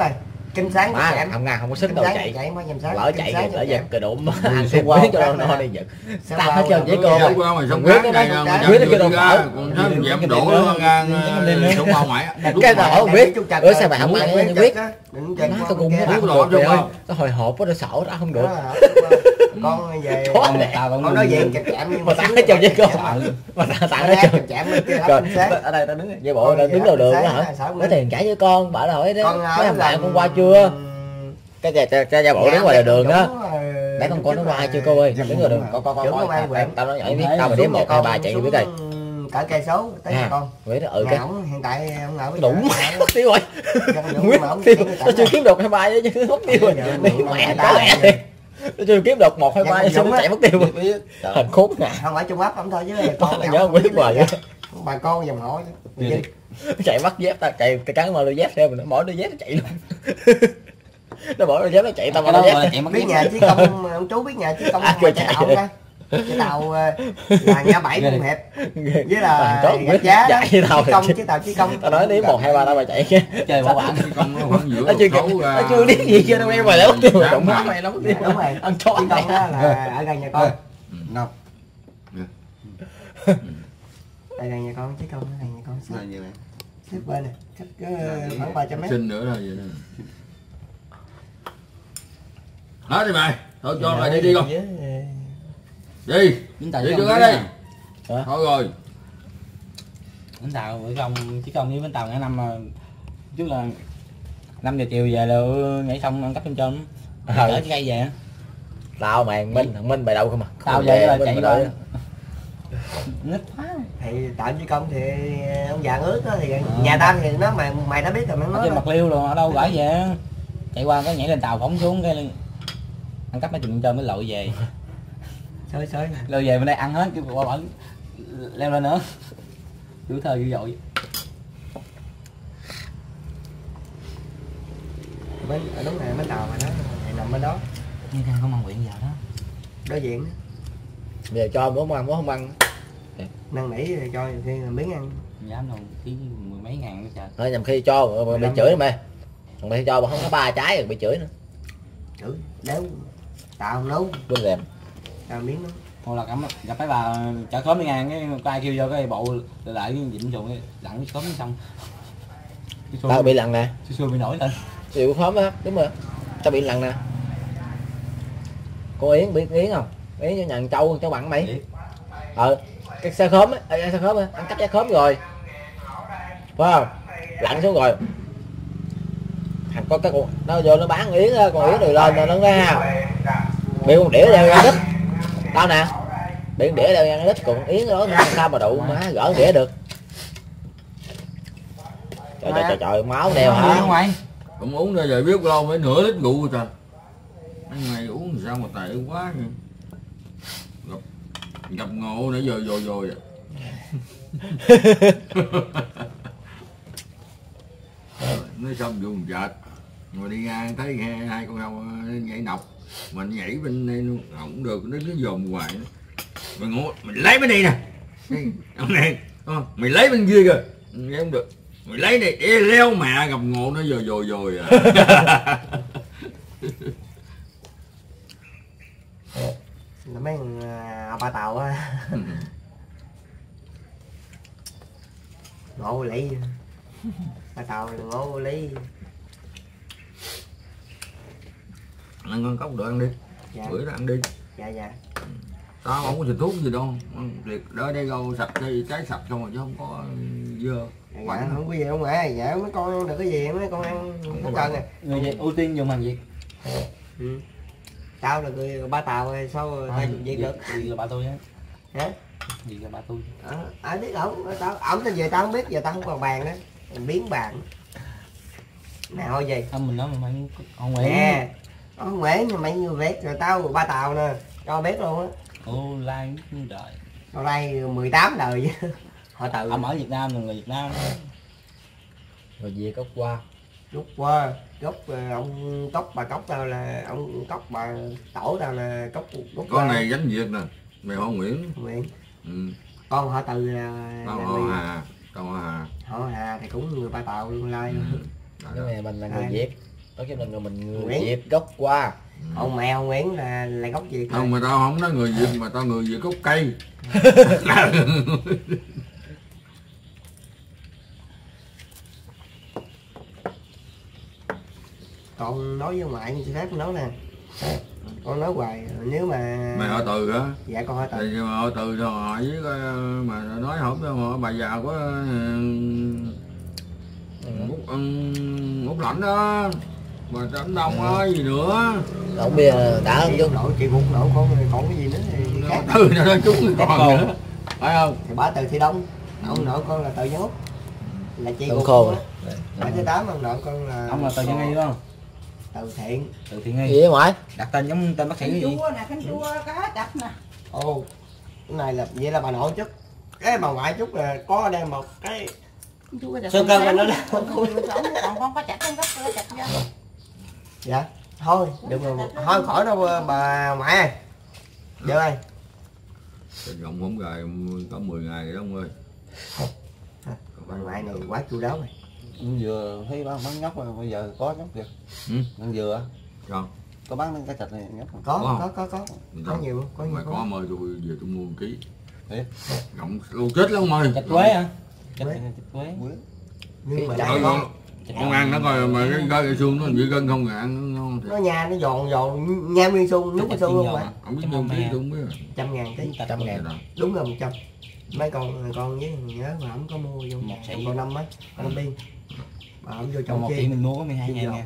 Kinh sáng không ngang không có sức đâu chạy lỡ chạy thì lỡ giật cái đụng ăn xem qua cho nó đi giật tao hết trơn với cô Dạo qua mày sống khác này mà quyết nó dám kêu đâu ra còn sớm dám đổ nó ngang sống bao mày cái nào không biết bữa sao mày không ăn nó quyết nó tao cùng nó đổ trong không nó hồi hộp nó sổ ra không được con về con nói chuyện chặt chạm nhưng mà tao hết trơn với cô mà tao hết trơn chạm lên kia ở đây tao đứng vậy bộ tao đứng đầu đường đó hả có tiền trả với con bảo là hỏi đó mấy thằng bạn con qua chưa cái gia bộ đứng ngoài đường đó để con coi nó qua chưa cô ơi đứng ngoài đường con tao nói nhảy biết tao mà đếm 1 2 3 chạy biết rồi cả cây số tới con Nguyễn nó cái hiện tại ông nào đúng mất tiêu rồi Nguyễn mất tiêu nó chưa kiếm được 2 3 chứ mất tiêu rồi đi mẹ có lẽ đi nó chưa kiếm được 1 2 3 chứ nó chạy mất tiêu rồi thành khốn nè không phải Trung Ấp không thôi chứ con nhớ không biết hoài bà con dòng họ chạy bắt dép tao chạy cái cắn mà đôi dép theo mình mỗi đôi dép nó chạy luôn nó bỏ đôi dép nó chạy tao mà đôi dép biết nhà chí công ông chú biết nhà chí công chạy tàu ra cái tàu là ngã 7 cũng hẹp với là gạch giá chạy tàu chí công tao nói đến 1 2 3 tao mà chạy chơi bảo bạn nó chưa biết gì chưa đâu em mà nó tiêu động má mày nó tiêu đúng rồi ăn chó chí công đó là ở gần nhà con Ngọc đây gần nhà con chí công ở gần nhà con xếp bên này cách khoảng 300 mét xin nữa rồi vậy đó nói đi mày thôi cho mày đi con đi chưa hết đi thôi rồi bánh tàu bữa công chứ công với bánh tàu ngày năm mà trước là 5 giờ chiều về là nhảy xong ăn cắp trên trên chở cái cây về tao mày Minh mày đâu không à tao về là chạy rồi nít quá thì tạm chí công thì ông già ướt đó thì nhà tao thì nó mày đã biết rồi nó trên mặt liêu rồi ở đâu gửi về chạy qua cái nhảy lên tàu phóng xuống cái ăn cắp mấy chừng trên mới lội về xới lội về bên đây ăn hết cái qua bển leo lên nữa đủ thời dữ dội bên đúng này bên tàu mà nó nằm bên đó như đang có mang quyện giờ đó đối diện bây giờ cho bố không ăn năn nỉ rồi cho nhiều khi là miếng ăn dám đâu tí 10 mấy ngàn nữa trời thôi nhầm khi cho bị chửi mày còn khi cho mà không có 3 trái rồi bị chửi nữa chửi đéo tao nấu luôn rèm tao miếng đó thôi là gặp mấy bà chợ khóm đi ngang cái có ai kêu vô cái bộ lại cái dịnh chuồng cái lặn khóm xong tao bị lặn nè xưa bị nổi lên chịu khóm á đúng rồi tao bị lặn nè cô Yến biết Yến không Yến cho nhận châu bằng mày cái xe khóm á ăn cắp trái khóm rồi phải không lặn xuống rồi thằng có cái con nó vô nó bán Yến á con Yến rồi lên rồi nó ra bị con đĩa đeo ra đít tao nè bị con đĩa đeo ra đít còn Yến đó nó sao mà đụng má gỡ đĩa được trời máu đeo hả ngoài cũng uống ra rồi biết lâu mấy nửa lít rượu rồi trời mấy ngày uống sao mà tệ quá gặp ngộ nãy giờ rồi nói xong dùng dệt rồi đi ngang thấy hai con heo nhảy nọc mình nhảy bên đây luôn không được nó cứ dồn hoài mày ngộ mình lấy bên đây nè ông này mày lấy bên kia kìa nghe không được mày lấy này leo mẹ gặp ngộ nó rồi là mấy ba tàu á ngộ lấy ba tàu ngộ lấy ăn con cốc được ăn đi bữa đó ăn đi dạ tao không có xịt thuốc gì đâu liệt đó đây rau sạch đây trái sạch không mà chứ không có dơ không có gì không mẹ dạ mấy con được cái gì mấy con ăn không cần à người Việt ưu tiên dùng hàng Việt tao là người ba tàu rồi sao tao dùng Việt được gì là ba tôi á hả gì là ba tôi biết ổng tên về tao không biết giờ tao không còn bàn đó mình biến bàn nào gì không mình nói mày không Nguyễn nè ông Nguyễn nhưng mày như Việt rồi tao ba tàu nè cho biết luôn á ô lai đời ở đây 18 đời chứ họ tự ông ở Việt Nam là người Việt Nam rồi về cốc qua rút qua gốc ông cốc bà cốc tao là ông cốc bà tổ tao là cốc con này gánh Việt nè mày họ Nguyễn con họ từ là con họ Hà họ Hà thì cũng người ba tàu luôn lai cái này mình là người Việt Ở cái mình người Nguyễn. Việt gốc qua. Ông mẹ ông Nguyễn là gốc Việt thôi. Không mà tao không nói người Việt mà tao người Việt gốc cây. Con nói với ngoại chị phép nói nè, con nói hoài nếu mà Mày họ Từ hả? dạ con hỏi Thì Từ. nhưng mà họ Từ thôi hỏi với coi mà nói không cho họ bà già có Út Lạnh đó, mà Trấn Đông ơi gì nữa. Không bia đã không chung. Nội chị một nội con còn cái gì nữa thì khác. Từ nó nói chúng còn nữa phải không? Thì bà Từ Thị Đông, ông nội con là Từ Văn Úc, là chị Đông khô. Bà thứ 8 ông nội con là Ông là Từ Văn Nghi đúng không? Từ Thiện. Từ Thiện Nghi. Gì vậy ngoại? Đặt tên giống tên bác sĩ cái Canh gì? chua nè, canh chua cá chạch nè. Ồ, cái này là vậy là bà nội chút, cái bà ngoại chút là có đem một cái Canh chua cá chạch. sơ cơ bên đó đó. Còn con cá chạch con gấp cá chạch ra. Dạ thôi được rồi, thôi khỏi đâu bà ngoại ơi, được rồi. Tình Rộng không gài có 10 ngày rồi đó ông ơi. Bà ngoại này quá chu đáo rồi. Vừa thấy bán nhóc rồi, bây giờ có nhóc kìa. Ăn dừa Sao? có bán cái thịt này nhóc không? Có nhiều, có nhiều. Mày có mời tôi về tôi mua 1 ký. Thiệt? Rộng lâu chết lắm ông ơi. Thịt quế hả? Thịt Quế. quế. Nhưng mà Trời đây Thôi, con ăn nó coi mà cái xương nó bị gân không, ăn nó ngon thiệt. nó nha nó giòn nha nguyên xương nước xương luôn mà. Không biết mua ký tôi không biết. 100.000 ký, 100.000. đúng là 100. Mấy con với nhớ mà không có mua vô Một sĩ. con năm á, con năm biên. Bà không vô Còn trong một chi. chị mình mua có 12.000 nha.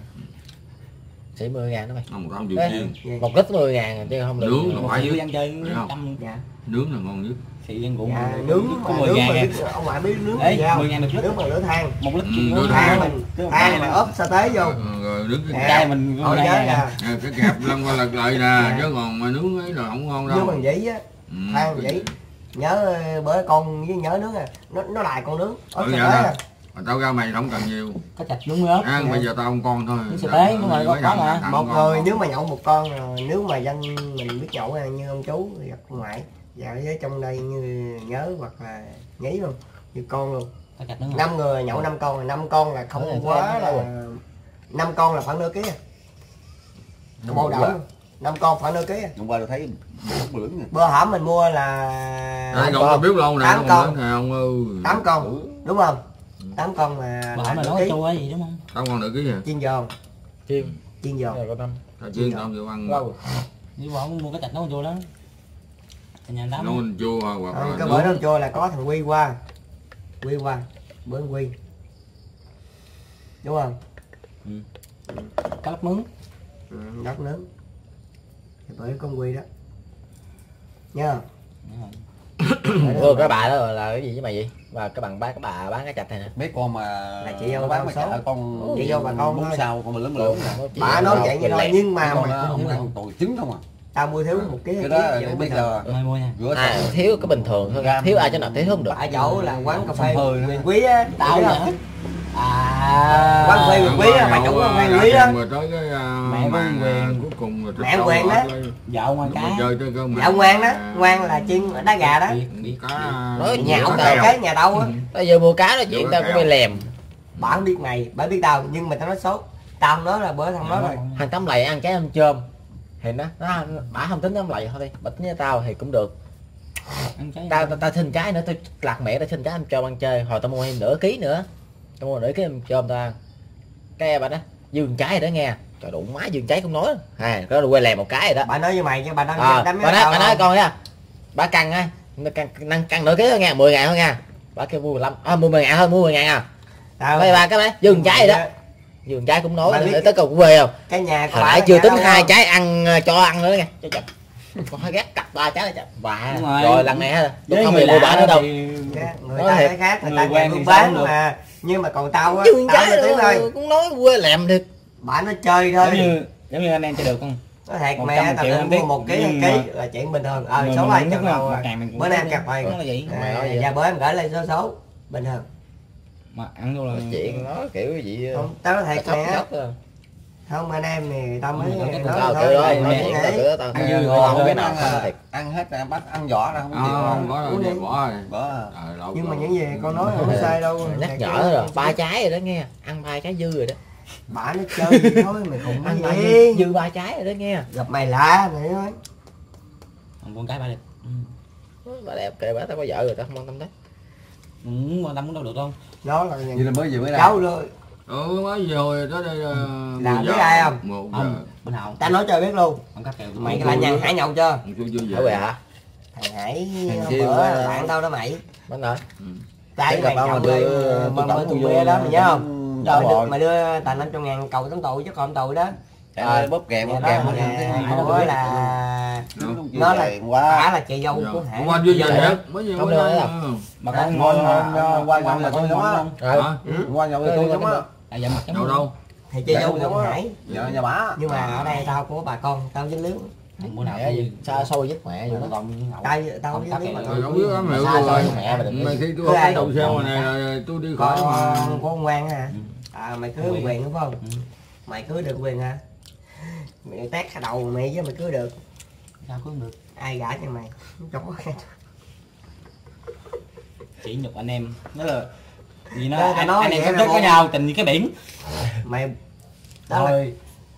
Chỉ 10.000 đó mày. Không tao điều Ê. chiên. 1 lít 10.000 chứ không được. Nướng là Một phải chị chứ. ăn chơi Phải không? 100 Dạ. Nướng là ngon nhất. Thị ăn cũng Dạ, nướng có mà 10.000 mà nha. biết, ông ngoại biết nướng Ê, sao? 10.000 được lít. Nướng bằng lửa than. 1 lít lửa Than than. mình than mà ốp sa tế vô. Rồi nướng cái Chai mình Thôi nhớ nè. nè, cái kẹp lăn qua lật lại nè, chứ còn mà nướng ấy là không ngon nướng đâu. bằng dĩ á, than dĩ. Nhớ bữa con với nhớ nướng à, nó lại con nướng. Ốp Ừ, sa dạ tế đó. à. Mà tao ra mày không cần nhiều. Có chạch đúng không? Ăn bây giờ tao không con thôi. Nước sợi tế, đúng rồi, có mà. Một người nếu mà nhậu một con rồi, nếu mà dân mình biết nhậu như ông chú thì gặp ngoại. Dạ với trong đây như nhớ hoặc là nhí luôn, như con luôn. Có chạch đúng không? 5 người nhậu 5 con, 5 con là không quá là 5 con là khoảng nửa ký à. Bồ đậu 5 con khoảng nửa ký à. Hôm qua tôi thấy bữa nè. Bữa hổm mình mua là Ai không tao biết lâu nè, 8 không con. nè ông ơi. 8 con, đúng không? 8 con mà Bà hỏi mà nửa nói ký. chua gì đúng không? 8 con nửa ký à? Chiên giòn, Chiên. chiên giòn. Rồi có 5. Tao chiên tao chịu ăn. Lâu. Nếu bà không mua cái chạch nấu chua đó. Thì nhà tám. Nấu chua hoặc là Cái bữa đó chua là có thằng Quy qua, bữa anh Quy, đúng không? Cá lóc nướng. Đất nướng. Thì bữa con Quy đó, nhớ Ủa, cái bà đó là cái gì với mày vậy? Và cái bằng cái bà bán cái chạch này nè. Mấy con mà Là chị dâu nó bán bao mấy số. chợ con Chị dâu bà con bốn thôi. sao con mình lớn lớn nè. bà nói vậy như thôi nhưng mà Con mày đó không không hiểu. ăn tội trứng không à. Tao mua thiếu 1 ký Cái 2 đó ký bây giờ Mai mua nha. rửa À, sạch. thiếu cái bình thường thôi. Thiếu ai cho nào thiếu không được. ở chỗ là quán cà phê Hơi nữa. Huyền Quý á, Tao biết vậy. không? À. Quán cà phê Huyền Quý á, bà chủ quán cà phê Huyền Quý á. Rồi tới cái Mẹ của màn Quyền. cuối cùng rồi Mẹ Quyền đó. Dạo ngoài cá. chơi tới cái Dạ ngoan đó, ngoan là chiên đá gà đó. Biết. cá Nói Nhà ông tao. cái nhà đâu á. Bây giờ mua cá nói chuyện tao cũng bị lèm. Bà không biết mày, bà biết tao nhưng mà tao nói số. Tao không nói là bữa thằng nói rồi. Thằng Tấm Lầy ăn cái ăn chôm. Thì nó bả không tính Tấm Lầy thôi đi. Bà tính với tao thì cũng được. Ăn trái. Tao xin trái nữa, tao lạc mẹ tao xin trái ăn chôm ăn chơi. Hồi tao mua thêm nửa ký nữa. Tao mua nửa ký ăn chôm tao ăn. Cái bà đó dương trái rồi đó nghe. Trời đụng má dương trái cũng nói. À, có quay lèm một cái rồi đó. Bà nói với mày chứ bà nói Bà nói con nha. Bà căng á, căng nửa ký thôi nha, 10.000 thôi nha. Bà kêu mua 15, mua 10.000 thôi, mua 10.000 à. Đây bà cái đấy, dừng trái rồi đó. Dừng trái cũng nói để tới cầu cũng về không. Cái nhà của Hồi bà nãy là chưa nhà tính đâu 2 không? trái ăn cho ăn nữa nghe. Cho chậm. Con hơi ghét cặp 3 trái là bà. Đúng rồi. Rồi lần này Với không người bị mua bả nữa đâu. Dạ, người Nói ta thiệt. cái khác, người Người ta quen buôn thì bán sao được. mà. Nhưng mà còn tao á, Dừng tao trái nói tiếng thôi. cũng nói quê lèm được. Bà nó chơi Giống thôi. như anh em chơi được không? Nói thiệt 100 mẹ tao triệu định không mua biết. 1 ký 2 Nhưng ký mà- là chuyện bình thường. Mà Số 2 nước trăm mà đầu một à. càng mình cũng Bữa nay có ăn cà phê. nó là vậy. Mày nói vậy. Và bữa em gửi lên số bình thường. Mà ăn vô là Chuyện nói kiểu gì Không, tao nói thiệt mẹ. sốc thôi. Không anh em thì tao mới Không, nói Tao thôi. kiểu đó, Nói nói chuyện chuyện này. kiểu đó tao Ăn dư không rồi, cái nào ăn, thiệt. ăn hết rồi bắt ăn vỏ ra không chịu. không có đâu về bỏ rồi. Bữa Nhưng mà những gì con nói không sai đâu. Nhắc Thiệt nhở chứ. rồi, 3 trái rồi đó nghe, ăn 3 trái dư rồi đó. Bà nó chơi gì thôi mày khùng Anh cái gì. dư 3 trái rồi đó nghe. Gặp mày lạ mày ơi. Con cái ba đẹp. Bà đẹp kệ bà, tao có vợ rồi tao không quan tâm đấy. Quan tâm cũng đâu được không? Nó là Vậy là mới về mới ra. cháu rồi. Mới về hồi tới đây Làm biết ai không? 1 giờ. Không, bên Hậu. Ta nói cho biết luôn. Không cắt kèo. Mày là nhà Hải nhậu chưa? Chưa về. Ở về hả? Thằng Hải Thằng hôm kia bữa mà- bạn tao đó mày. Bên rồi. Tại Thế mày gặp nhậu ông đây đưa- mà tôi mới tôi tụi vô- bia đó mày nhớ không? Đâu Rồi rồi. mày đưa tà 500.000 cầu tống tù chứ còn tù đó. Trời bóp kèm bóp Đó kèm. là bữa là nó là quá. bả là chị dâu của Hải. Hôm qua chưa về hả? Mới về Không mới được về. đâu. Bà con Ngon ngon hơn qua nhậu là tôi giống á. Rồi. Hả? Qua nhậu là tôi giống á. À dạ mặt Nhậu đâu? Thì chị dâu của Hải. Nhà bả. Nhưng mà ở đây tao của bà con tao dính líu. bữa nào Mẹ gì? Sao sôi giết mẹ vậy đó. Tao Không dính cắt líu kèo. bà Rồi con. không biết lắm hiểu Xa xôi rồi. mẹ mà đừng Mà khi Cứ tôi ai cái đầu xe này là tôi đi khỏi mà. Có ông ngoan hả? Mày cưới Quyền. quyền đúng không? Ừ. Mày cưới được quyền hả? Mày tét cái đầu mày với mày cưới được. Sao cũng được. Ai gả cho mày? Chó. Chỉ nhục anh em. Nó là vì nó Tao nói anh em vậy sống là chết có bộ- nhau tình như cái biển. Mày đó là Thôi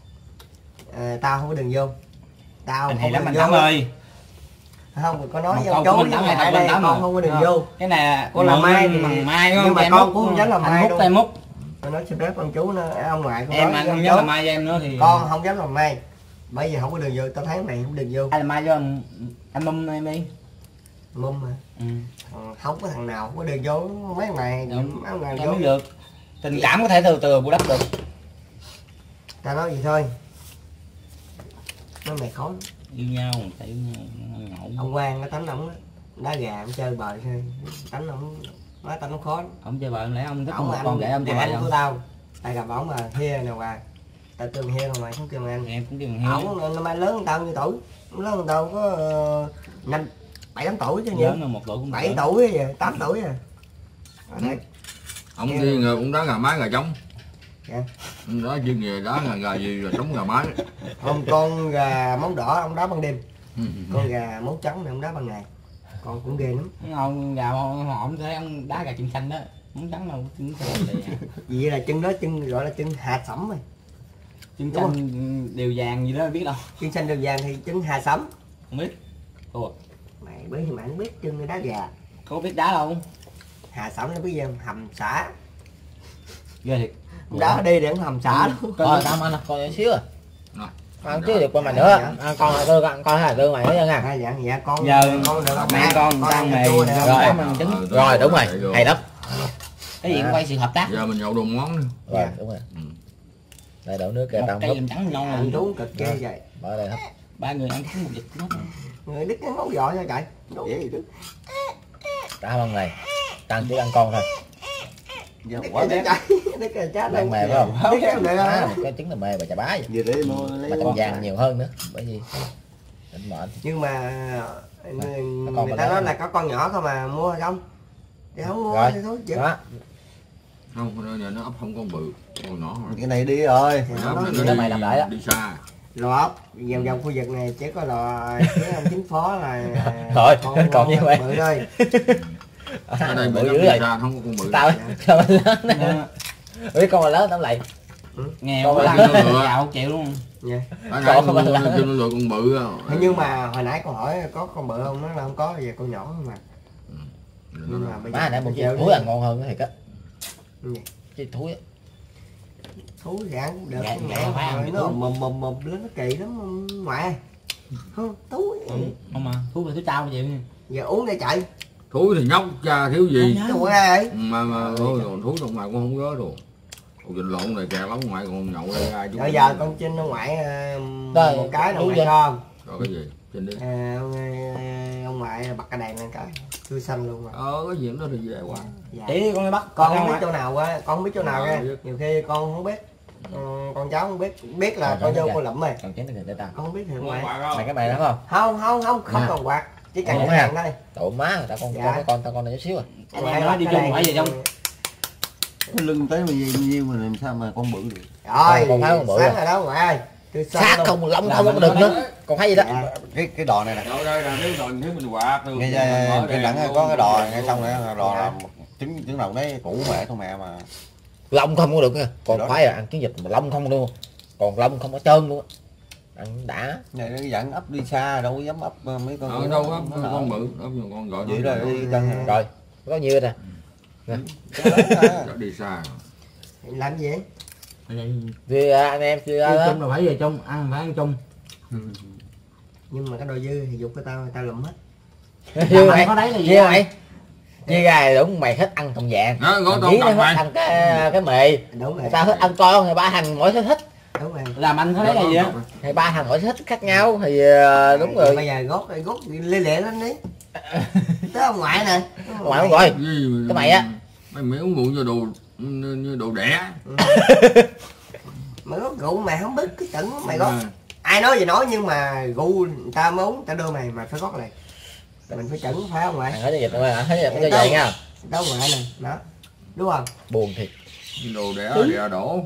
tao không có đường vô. Tao anh không hay có lắm anh đường Tám vô. ơi. Không có nói Một với câu ông của chú mình với Tám mày hay ở tao đây Tám con rồi. không có đường vô. Cái này là Con làm mai thì- bằng mai nhưng mà em con múc. cũng không dám làm mai anh múc đâu. tay múc. Tôi nói xin phép con chú nó ông ngoại con Em nói anh với không ông dám chú, làm mai với em nữa thì con không dám làm mai. Bởi vì không có đường vô, tao thấy mày không đường vô. ai làm mai cho anh mum em đi. Mum mà. Ừ. Không có thằng nào không có đường vô mấy mày Đúng. mấy mày Đâu vô. biết được. Tình cảm có thể từ từ bù đắp được. Tao nói gì thôi. Nói mày khó. Yêu nhau, tại yêu nhau ngộ. Ông Quang nó tánh ổng á, đá gà ông chơi bời thôi. Tánh ổng nói tánh ổng khó. Ông chơi vợ lẽ ông thích Ổng một là con rể ông chơi anh vợ của không? tao. Tao gặp ổng mà hia nè bà. Tao kêu hia không mày không kêu anh. Em cũng kêu bằng hiếu. Ổng năm nay lớn hơn tao nhiêu tuổi? Ổng lớn hơn tao có 7-8 tuổi chứ nhiều. Lớn hơn 1 tuổi cũng 7 được. tuổi vậy, 8 tuổi à. Ở đây. Ông đi người cũng đá gà mái gà trống. Dạ. Ông đó chuyên nghề đá gà gì gà trống gà mái. Hôm con gà móng đỏ ông đá ban đêm, Ừ. con gà móng trắng này ông đá ban ngày. Con cũng ghê lắm. Ông gà ông thấy ông đá gà chân xanh đó. Muốn trắng đâu, chân xanh. Vậy là chân đó chân gọi là chân hạt sẩm rồi. Chân Đúng xanh đều vàng gì đó biết đâu. Chân xanh đường vàng thì chân hạt sẩm. Không biết. Ủa, Mày bởi vì mày không biết chân đá gà. có biết đá đâu. Hà sẩm nó biết gì không? Hầm xả. Ghê thiệt. Đá đi để hầm xả luôn. Coi tao ăn coi chút xíu à. Rồi. Ăn chứ được qua mày nữa. Ăn con là tôi ăn con hay là tôi mày nữa nha. À, dạ con Giờ con được mẹ con tăng mày chua nè. Rồi. cảm ơn trứng. Rồi đúng rồi, hay lắm. Cái gì cũng quay sự hợp tác. Giờ mình nhậu đồ món nữa. Rồi đúng rồi. Ừ. Đây đổ nước kìa Một tao cây húp. làm trắng ngon Ăn rồi. trú cực ghê vậy. Bỏ đây húp. 3 người ăn trắng một vịt hết. Người đứt cái ngấu giỏi nha trời. Ngấu vậy đứt. Cả bằng này. Tăng chỉ ăn con thôi. Giờ Đứt quá cái bé. trời. Đứt cái chết Đang mềm phải không? Đứt cái này À, đó. một cái trứng là mê bà chà bá vậy. Giờ để mua Mà lấy trong con vàng nhiều hơn nữa. Bởi vì định mệnh. Nhưng mà con người mà ta nói lớn. là có con nhỏ không mà mua không? Thì không mua Rồi. thì thôi chứ. Đó. Không, nó ấp không con bự, con nhỏ rồi. cái này đi rồi. Thì Nó nó nói Vậy đó mày làm lại đó. đi xa. lò ốc vòng vòng khu vực này chỉ có lò với ông chính phó là Thôi, còn như vậy. bự thôi. Ở đây bự bự dữ đi rồi. xa không có con bự. Tao tao lớn nè. Biết con mà lớn tao lại. Nghèo Con quá. là nó lựa. Gạo chịu luôn. Dạ. Ở đây Còn nó không là- kêu nó lựa con bự á. Thế nhưng mà hồi nãy con hỏi có con bự không, nó là không có, về con nhỏ không mà. Nhưng mà bây Má nãy một giờ chiếc thúi là ngon hơn thiệt á. Gì? Chiếc thúi á. Thú gạn cũng được, Gạn, mẹ gạn phải ăn rồi cái nó thú. mồm lên nó kỳ lắm ngoại. Không, thú Không mà thú về thú trao chịu nha. giờ uống để chạy. Thúi thì nhóc cha thiếu gì. Đâu có ai ấy. Mà thôi còn thúi trong ngoài cũng không có rồi. Ủa trình lộn này kẹt lắm ngoài còn nhậu đây ai chú. Bây giờ con Trinh ở ngoại Đây, một cái đâu đúng ngoại vậy. không? Rồi cái gì? Trên đi. Ông ngoại bật cái đèn lên cái tươi xanh luôn mà. Cái gì đó thì dễ quá. Dạ. Chỉ con đi bắt Con không biết chỗ nào á, con không biết chỗ nào Rồi, ra. biết. Nhiều khi con không biết. Con cháu không biết là con dâu con lụm rồi. Còn chén này để tao. Con không biết thì ngoại. Mày cái mày đó không? Không Nè. còn quạt. Chỉ cần Ủa, cái ha? đèn thôi. Tụi má người ta con Dạ. tao con này chút xíu à. Anh nói đi chung phải về trong. Cái lưng tới bao nhiêu mà làm sao mà con bự được. Rồi, Con thấy con bự sáng rồi. rồi đó ngoại ơi. Tươi xanh Sát luôn. không lông không có được nữa. Còn thấy gì đó. Dạ. Cái đò này nè. Đâu đây là thiếu rồi thiếu mình quạt được. Ngay trên đẳng có cái đò ngay trong này đò là trứng trứng đồng đấy cũ mẹ con mẹ mà lông không có được nha, còn khoái là ăn trứng vịt mà lông không luôn, còn lông không có trơn luôn, ăn đã. Này nó dặn ấp đi xa đâu có dám ấp mấy con đâu ấp con bự, ấp con gọi vậy là đi cân rồi có nhiêu nè. đi xa làm gì Thì anh em chưa đó. Chung là phải về chung, ăn phải ăn chung. nhưng mà cái đồ dư thì dục cái tao lụm hết. Dư mày có đấy là gì dư mày dư gà đúng mày thích ăn thùng vàng, Dí nó thích ăn cái mì, Đúng rồi. tao thích ăn con thì ba thằng mỗi thích. Đúng rồi. Làm anh có đấy là gì á? Thì ba thằng mỗi thích khác nhau thì đúng rồi. Bây giờ gót lê lẹ lên đi. Tới ông ngoại nè. Ngoại không rồi. Cái mày á. Mày uống rượu như đồ đẻ. Mày gót rượu mày không biết cái trận mày gót. Ai nói gì nói nhưng mà rượu người ta mới uống, ta đưa mày phải gót lại. Mình phải chẩn phải không ngoại? Thằng nói dịch mà thấy dịch nó vậy nha. Đâu ngoại nè, đó. Đúng không? Buồn thiệt. Đồ đẻ đẻ đổ.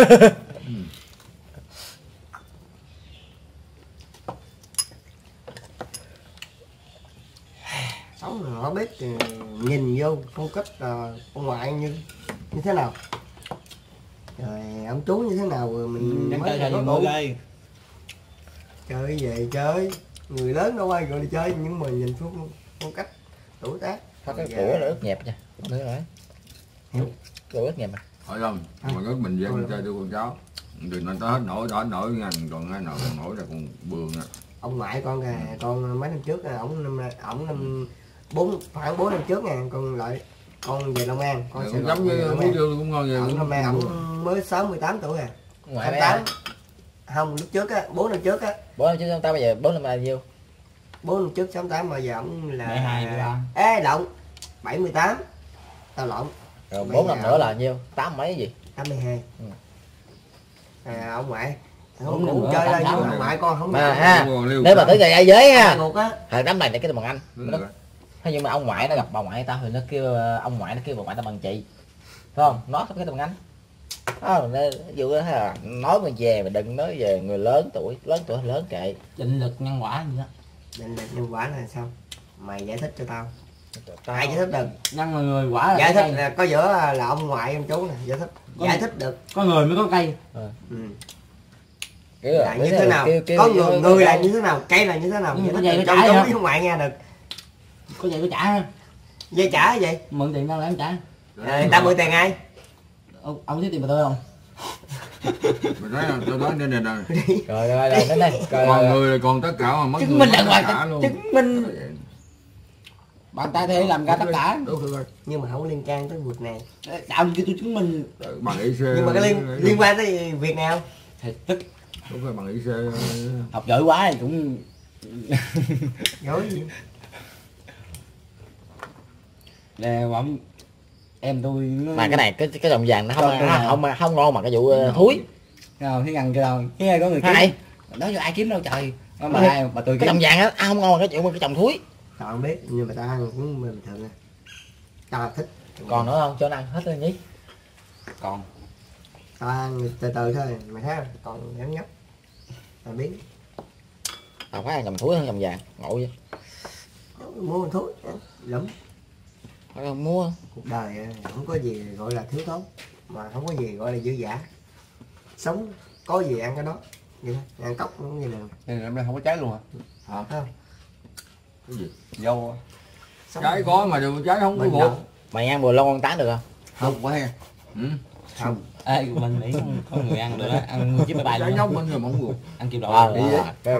Sống rồi không biết nhìn vô phong cách ông ngoại như thế nào, rồi ông chú như thế nào rồi mình Đang mới chơi có gì đủ. đây? Chơi về chơi, người lớn đâu ai gọi đi chơi, nhưng mà nhìn phong cách tuổi tác. Có cái của nó ướt nhẹp nha. Nữa rồi. Của ướt nhẹp mà. Hỏi không? Mà có mình về mình chơi đưa con cháu. Đừng nói tới hết nổi ngành còn hai nổi là còn bường à. Ông ngoại con kìa, con mấy năm trước ổng khoảng 4 năm trước nè, con lại con về Long An, con cũng giống như Phú Dương cũng ngon vậy. Năm nay ổng mới 68 tuổi à. Ngoại 28. Không, lúc trước á, 4 năm trước á. 4 năm trước chúng ta bây giờ 4 năm là nhiêu? 4 năm trước 68 mà giờ ổng là 72 73. Ê lộn. 78. Tao lộn. Rồi 4 năm nữa là nhiêu? 8 mấy gì? 82. Ông ngoại Bốn năm cũng nữa, chơi đây 86 nhưng mà rồi. ngoại con không Mà được. ha, nếu mà tới ngày giới ha. Ngục á. Thằng đám này cái bằng anh. Thế nhưng mà ông ngoại nó gặp bà ngoại tao thì nó kêu ông ngoại nó kêu bà ngoại tao bằng chị. Phải không? Nó cái bằng anh. Ví dụ đó là nói mà về mà đừng nói về người lớn tuổi lớn kệ. Định lực nhân quả gì đó. Định lực nhân quả là sao? Mày giải thích cho tao. Ai giải thích được? Nhân là người quả là Giải thích cây. là có giữa là ông ngoại ông chú nè, giải thích. Giải thích được. Có người mới có cây. Kiểu Là như thế nào? Có người là như thế nào? Cây là như thế nào? Có dây có cho trả chú hả? với ông ngoại nghe được. Có vậy có trả ha. Dây trả cái gì? Mượn tiền đâu để em trả. Người ta mượn tiền ai? Ông thiếu tiền mà tôi không? Mình nói là tôi nói nên nè. Rồi đến đây. Còn người là còn tất cả mà mất Chứng minh là ngoài luôn. chứng minh. Bàn tay thế làm ra tất cả. Đúng rồi. Nhưng mà không có liên can tới việc này. Đạo kia tôi chứng minh. Bằng IC. Nhưng mà cái liên quan tới việc nào? Thì tức Đúng rồi, bằng IC. học giỏi quá thì cũng Dối gì? nè bỗng em tôi nó... Mà cái này cái đồng vàng nó không ngon mà cái vụ thúi. Nào thấy ngăn cái đâu cái có người kiếm. Hai. Đó giờ ai kiếm đâu trời. Mà tôi Cái đồng vàng á không ngon mà cái chuyện cái trồng thúi. Tao không biết nhưng mà tao ăn cũng bình thường nè. Tao thích. Còn nữa không cho nó ăn hết rồi nhí. còn Tao ăn từ từ thôi, mày thấy không? Còn nhắm nhấp. Tao biết. Tao phải ăn trồng thúi hơn trồng vàng, ngộ vậy. Mua một thuốc lắm. Phải không mua. Cuộc đời không có gì gọi là thiếu thốn, mà không có gì gọi là dư dả. Sống có gì ăn cái đó. Vậy thôi, ăn cốc cũng như nào. Nên năm nay không có trái luôn hả? Không. Cái gì? Dâu Sống Trái có mà đường trái không có mình ruột. đâu. Mày ăn bùa lon con tán được không? không quá he. Không. ê mình nghĩ có người ăn được đó ăn với bài Trái nhóc bên rồi mà không ruột. ăn kịp Ờ, độ cái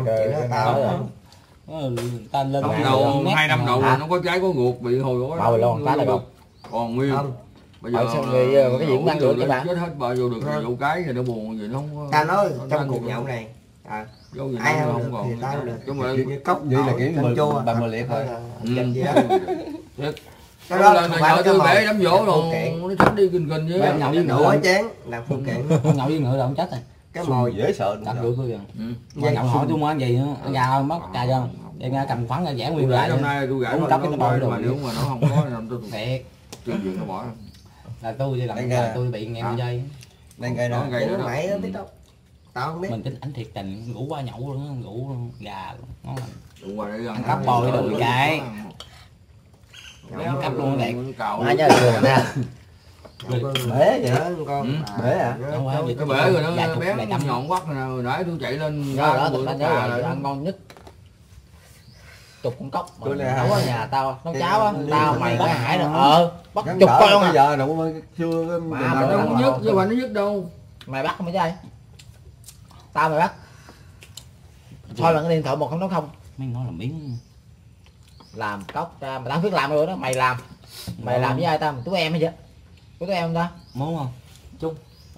ta lên Năm ngàn đầu mét 2 năm đầu hả? nó có trái có ruột bị hồi đó. Bao lon tán được không? Còn nguyên. Không. Bây Ở sao người cái gì cũng ăn được chứ mà. Chết hết bao vô được vụ cái thì nó buồn gì nó không có. Tao nói nó trong ăn cuộc được. nhậu này Vô gì ai nó ăn không được còn. thì tao được. Chứ mà như cốc Vậy là kiểu canh chua 30 liệt thôi. Dành gì đó. Cái đó là không phải nhậu cái tôi mồi. bể đám dỗ Phụ rồi kiện. nó thích đi kinh với. Bạn nhậu với Đủ ngựa ở chén là phụ kiện. con nhậu với ngựa là không chết rồi Cái mồi Dễ sợ đúng đặt không? được tôi rồi Ừ. con nhậu hỏi tôi muốn ăn gì nữa ăn gà mất gà cho để nghe cầm khoắn ra giảng nguyên Tôi lại hôm nay tôi gãi Uống nó cắp cái nó bò bò đồ mà đi. nếu mà nó không có làm tôi thiệt tuyên truyền nó bỏ. là tôi làm Đánh là gà. tôi bị nghe chơi Đang gây Nó đó. gây Uống đó. mày nó biết đâu. Tao không biết. mình tính ảnh thiệt tình ngủ qua nhậu luôn á, ngủ luôn, gà luôn ngon lành. Đúng rồi đấy. Ăn cắp bò cái đồ cái. Béo cắp luôn đẹp. cào. Ai nhớ là nha. Nhậu con bể vậy con bể à cái bể rồi nó bé nó nhọn quắt rồi nãy tôi chạy lên đó tụi anh nhớ rồi ăn ngon nhất chục con cốc mà nấu ở nhà tao nấu cháo á tao mày với Hải rồi bắt chục con bây giờ đâu chưa mà nó không nhức chứ mà nó nhức đâu mày bắt không phải chơi tao mày bắt thôi là cái điện thoại 1080 mấy nó làm miếng làm cốc ra mà tao biết làm rồi đó mày làm với ai tao tụi em hay vậy tụi em ta muốn không chung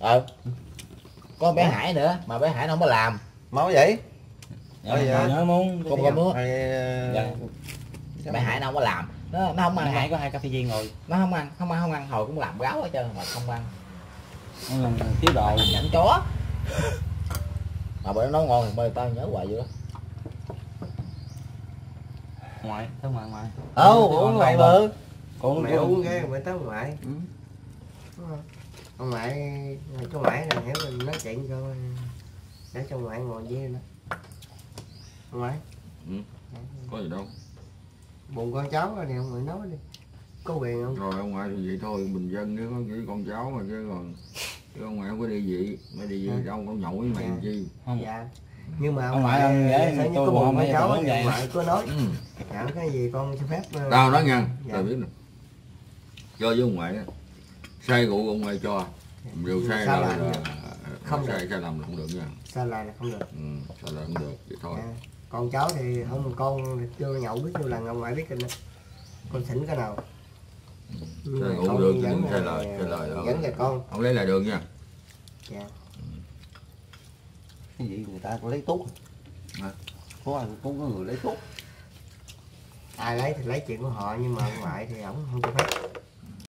có bé Hải nữa mà bé Hải nó không có làm máu vậy nhớ muốn không có muốn dạ. bé Hải nó không có làm nó không ăn Hải có 2 cà phê viên rồi nó không ăn hồi cũng làm gáo hết trơn mà không ăn nó làm thiếu đồ nhẫn chó mà bữa nó nấu ngon thì mời tao nhớ hoài vậy đó ngoại tới ngoại uống ngoài bự con mẹ uống cái mẹ tới ngoại ông ngoại cho ngoại này hiểu mình nói chuyện cho để cho ngoại ngồi với nó ngoại có gì đâu buồn con cháu rồi nè ông ngoại nói đi có quyền không rồi ông ngoại thì vậy thôi bình dân nếu có chỉ con cháu mà chứ còn ông ngoại không có đi vị mới đi vị đâu có nhậu với mày làm chi dạ nhưng mà ông ngoại sẽ có buồn con cháu thì ông ngoại có nói chẳng cái gì con cho phép tao nói nha tao biết nè cho với ông ngoại á say rượu ông ngoại cho rượu say là không sai lầm là không được nha sai là không được sai là không được vậy thôi con cháu thì không con chưa nhậu biết nhiêu lần ông ngoại biết kinh con thỉnh cái nào không được nhưng sai lời dẫn về con không lấy lại đường nha dạ cái gì người ta có lấy tốt có người lấy tốt ai lấy thì lấy chuyện của họ nhưng mà ông ngoại thì ổng không cho phép